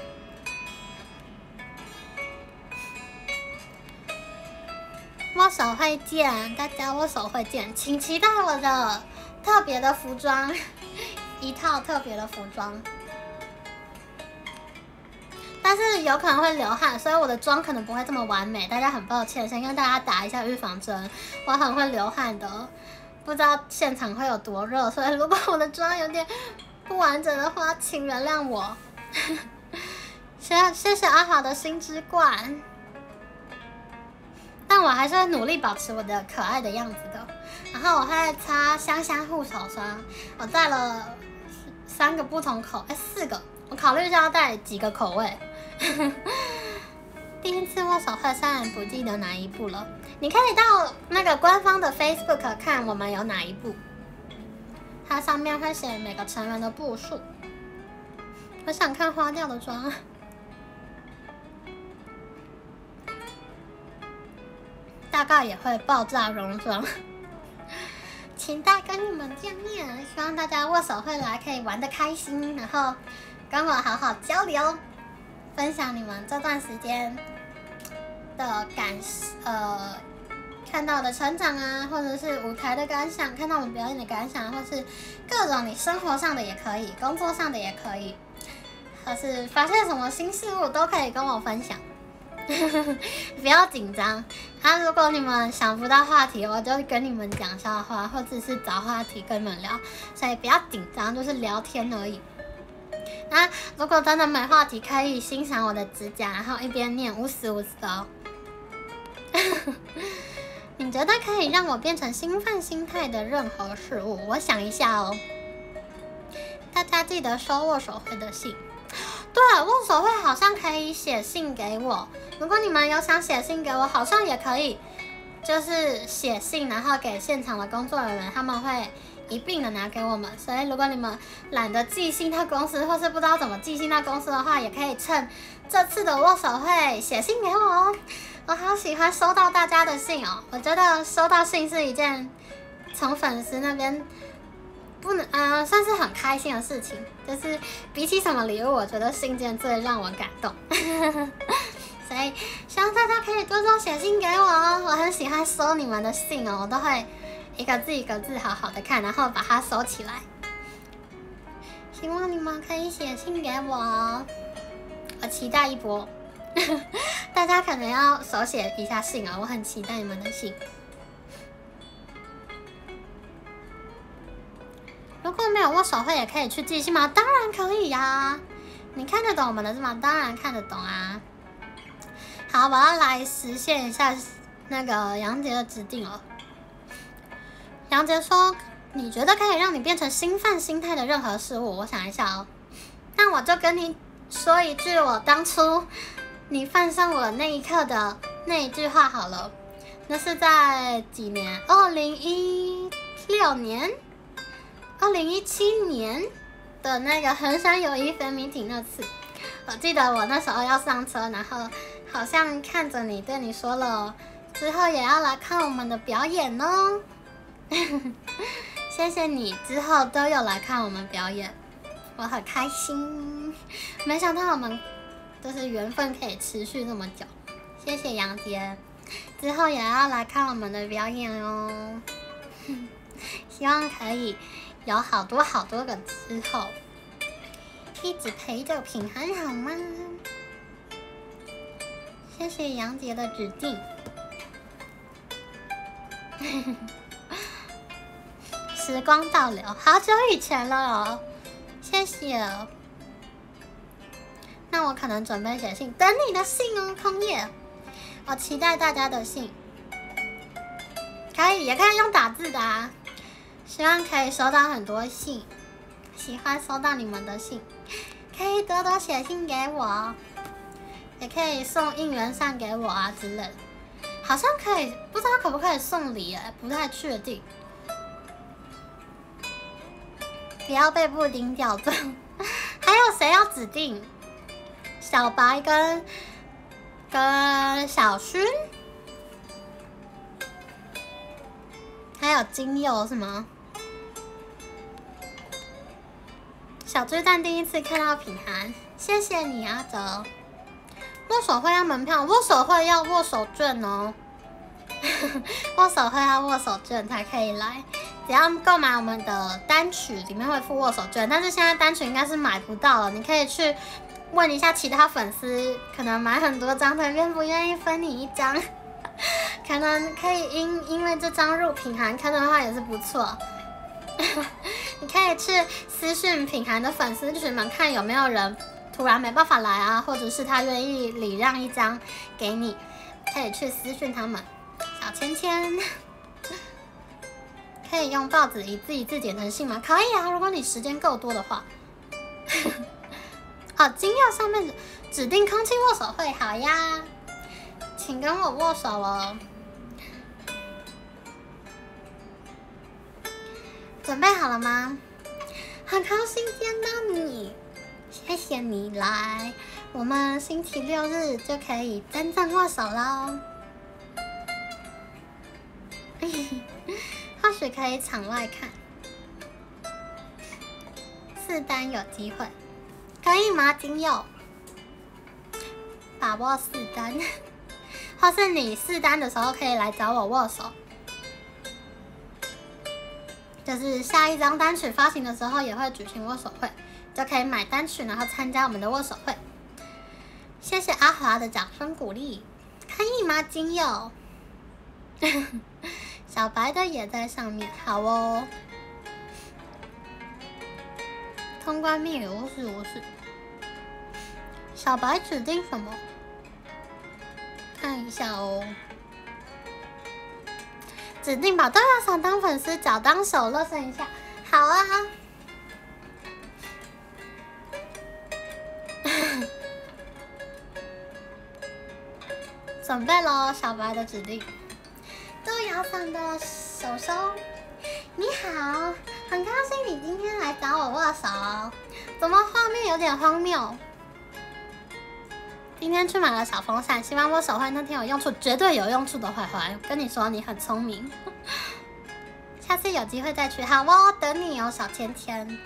握手会见，大家握手会见，请期待我的特别的服装，一套特别的服装。但是有可能会流汗，所以我的妆可能不会这么完美，大家很抱歉，先跟大家打一下预防针。我很会流汗的，不知道现场会有多热，所以如果我的妆有点不完整的话，请原谅我。谢谢阿华的星之冠。但我还是会努力保持我的可爱的样子的。然后我会擦香香护手霜，我带了4个，我考虑一下要带几个口味。第一次握手会虽然不记得哪一部了，你可以到那个官方的 Facebook 看我们有哪一部，它上面会写每个成员的步数。我想看花调的妆。大概也会爆炸戎装，期待跟你们见面，希望大家握手会来可以玩得开心，然后跟我好好交流，分享你们这段时间的看到的成长啊，或者是舞台的感想，看到我们表演的感想，或是各种你生活上的也可以，工作上的也可以，或是发现什么新事物都可以跟我分享。不要紧张啊！如果你们想不到话题，我就跟你们讲笑话，或者是找话题跟你们聊，所以不要紧张，就是聊天而已。那如果真的没话题，可以欣赏我的指甲，然后一边念50的哦。你觉得可以让我变成兴奋心态的任何事物？我想一下哦。大家记得收握手会的信。对，握手会好像可以写信给我。如果你们有想写信给我，好像也可以，就是写信，然后给现场的工作人员，他们会一并的拿给我们。所以如果你们懒得寄信到公司，或是不知道怎么寄信到公司的话，也可以趁这次的握手会写信给我哦。 我好喜欢收到大家的信哦，我觉得收到信是一件从粉丝那边不能算是很开心的事情，就是比起什么礼物，我觉得信件最让我感动。所以希望大家可以多多写信给我哦，我很喜欢收你们的信哦，我都会一个字一个字好好的看，然后把它收起来。希望你们可以写信给我哦，我期待一波。大家可能要手写一下信哦，我很期待你们的信。如果没有握手会，也可以去寄信吗？当然可以呀，你看得懂我们的是吗？当然看得懂啊。好，我要来实现一下那个杨杰的指定了。杨杰说：“你觉得可以让你变成新范心态的任何事物？”我想一下哦，那我就跟你说一句我当初你犯上我那一刻的那一句话好了。那是在几年？2016年、2017年的那个衡山友谊粉米艇那次。我记得我那时候要上车，然后好像看着你对你说了，之后也要来看我们的表演哦。谢谢你，之后都有来看我们表演，我很开心。没想到我们就是缘分可以持续这么久，谢谢杨杰，之后也要来看我们的表演哦。希望可以有好多个之后，一直陪着品涵好吗？谢谢杨杰的指定。时光倒流，好久以前了哦，谢谢。那我可能准备写信，等你的信哦，空叶。我期待大家的信，也可以用打字的啊。希望可以收到很多信，喜欢收到你们的信，可以多多写信给我，也可以送应援扇给我啊之类的。好像可以，不知道可不可以送礼哎，不太确定。不要被布丁吊着。还有谁要指定？小白跟小薰，还有金佑是吗？小巨蛋第一次看到品涵，谢谢你阿哲。握手会要门票，握手会要握手券哦。握手会要握手券才可以来。只要购买我们的单曲，里面会附握手券，但是现在单曲应该是买不到了。你可以去问一下其他粉丝，可能买很多张，他愿不愿意分你一张？可能可以因为这张入品涵看的话也是不错。你可以去私讯品涵的粉丝群们，看有没有人突然没办法来啊，或者是他愿意礼让一张给你，可以去私讯他们。小芊芊。可以用报纸一字一字剪成信吗？可以啊，如果你时间够多的话。好，金曜上面指定空气握手会，好呀，请跟我握手哦。准备好了吗？很高兴见到你，谢谢你来，我们星期6日就可以真正握手喽。或许可以场外看4单有机会，可以吗？金佑，把握4单，或是你4单的时候可以来找我握手，就是下一张单曲发行的时候也会举行握手会，就可以买单曲然后参加我们的握手会。谢谢阿华的掌声鼓励，可以吗？金佑。小白的也在上面，好哦。通关密语无视。小白指定什么？看一下哦。指定吧，都要想当粉丝，脚当手，热身一下。好啊。准备咯，小白的指定。豆芽嗓的手手，你好，很高兴你今天来找我握手。怎么画面有点荒谬？ 今天去买了小风扇，希望我手绘那天有用处，绝对有用处的坏坏。跟你说，你很聪明，下次有机会再去。好哦，等你哦，小甜甜。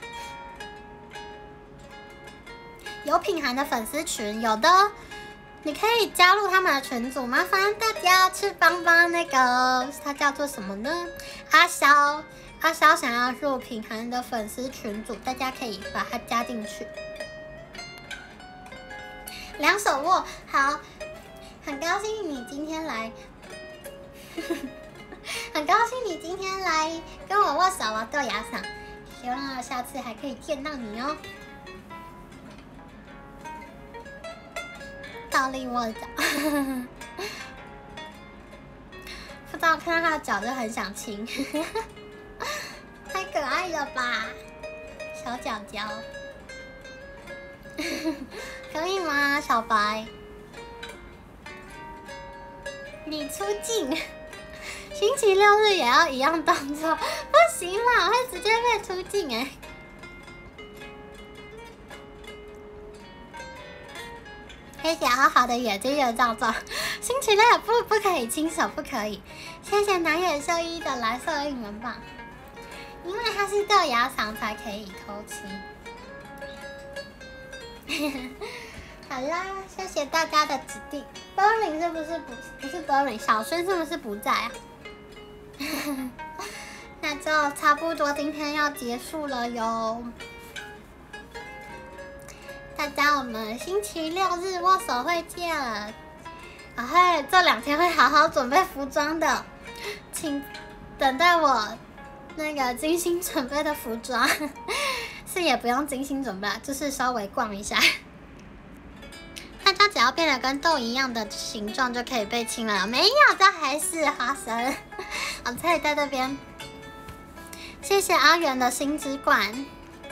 有品涵的粉丝群，有的，你可以加入他们的群组，麻烦大家去帮帮那个，他叫做什么呢？阿肖，阿肖想要入品涵的粉丝群组，大家可以把他加进去。两手握，好，很高兴你今天来，很高兴你今天来跟我握手啊，豆芽嗓，希望下次还可以见到你哦。倒立握脚，不知道看到他的脚就很想亲，太可爱了吧，小脚脚，可以吗，小白？你出镜，星期六日也要一样动作，不行啦，我会直接被出镜哎。谢谢好好的眼睛的照照，星期六不可以亲手，不可以。谢谢南野秀一的蓝色应援棒，因为它是豆芽嗓才可以偷吃。好啦，谢谢大家的指定。Berlin 是不是不是 Berlin？ 小轩是不是不在啊？那就差不多今天要结束了哟。大家，我们星期六日握手会见。然后这2天会好好准备服装的，请等待我那个精心准备的服装。是也不用精心准备，就是稍微逛一下。大家只要变得跟豆一样的形状就可以被亲了。没有，这还是花生。我这里在这边。谢谢阿元的星之冠。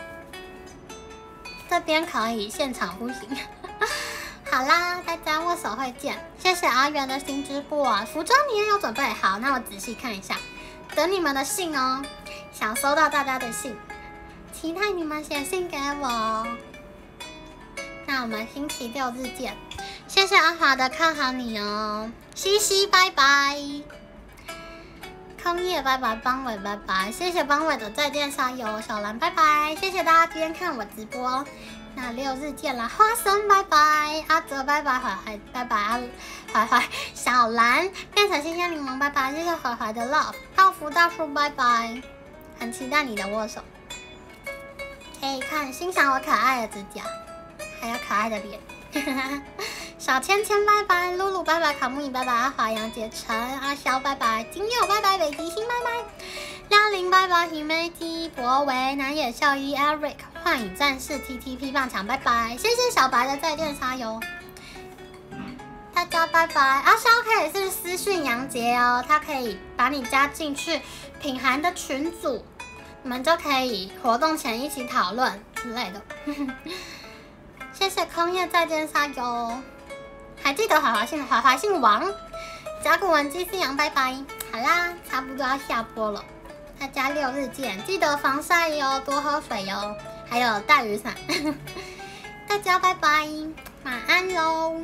这边可以，现场不行。好啦，大家握手会见。谢谢阿元的新直播，服装你也有准备好，那我仔细看一下，等你们的信哦，想收到大家的信，期待你们写信给我。那我们星期六日见。谢谢阿华的看好你哦，西西拜拜，康叶拜拜，邦伟拜拜，谢谢邦伟的再见沙友，小兰拜拜，谢谢大家今天看我直播。那6日见啦，花生拜拜，阿泽拜拜，怀怀拜拜，怀怀小兰变成新鲜柠檬拜拜，谢谢怀怀的 love， 道福大叔拜拜，很期待你的握手，可以看欣赏我可爱的指甲，还有可爱的脸。小芊芊拜拜，露露拜拜，卡木影拜拜，阿华杨杰成，阿肖拜拜，金佑拜拜，北极星拜拜，亮玲拜拜，皮梅基博维，南野孝一 Eric， 幻影战士 TTP 棒强拜拜，谢谢小白的再见沙游，大家拜拜。阿肖可以是私讯杨杰哦，他可以把你加进去品涵的群组，你们就可以活动前一起讨论之类的。谢谢空叶再见沙游，还记得怀怀姓王，甲骨文鸡是羊拜拜。好啦，差不多要下播了，大家6日见，记得防晒哟，多喝水哟，还有带雨伞。大家拜拜，晚安喽。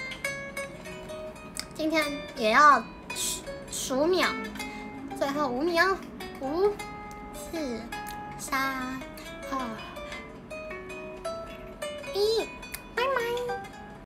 今天也要数秒，最后5秒，5、4、3、2、1。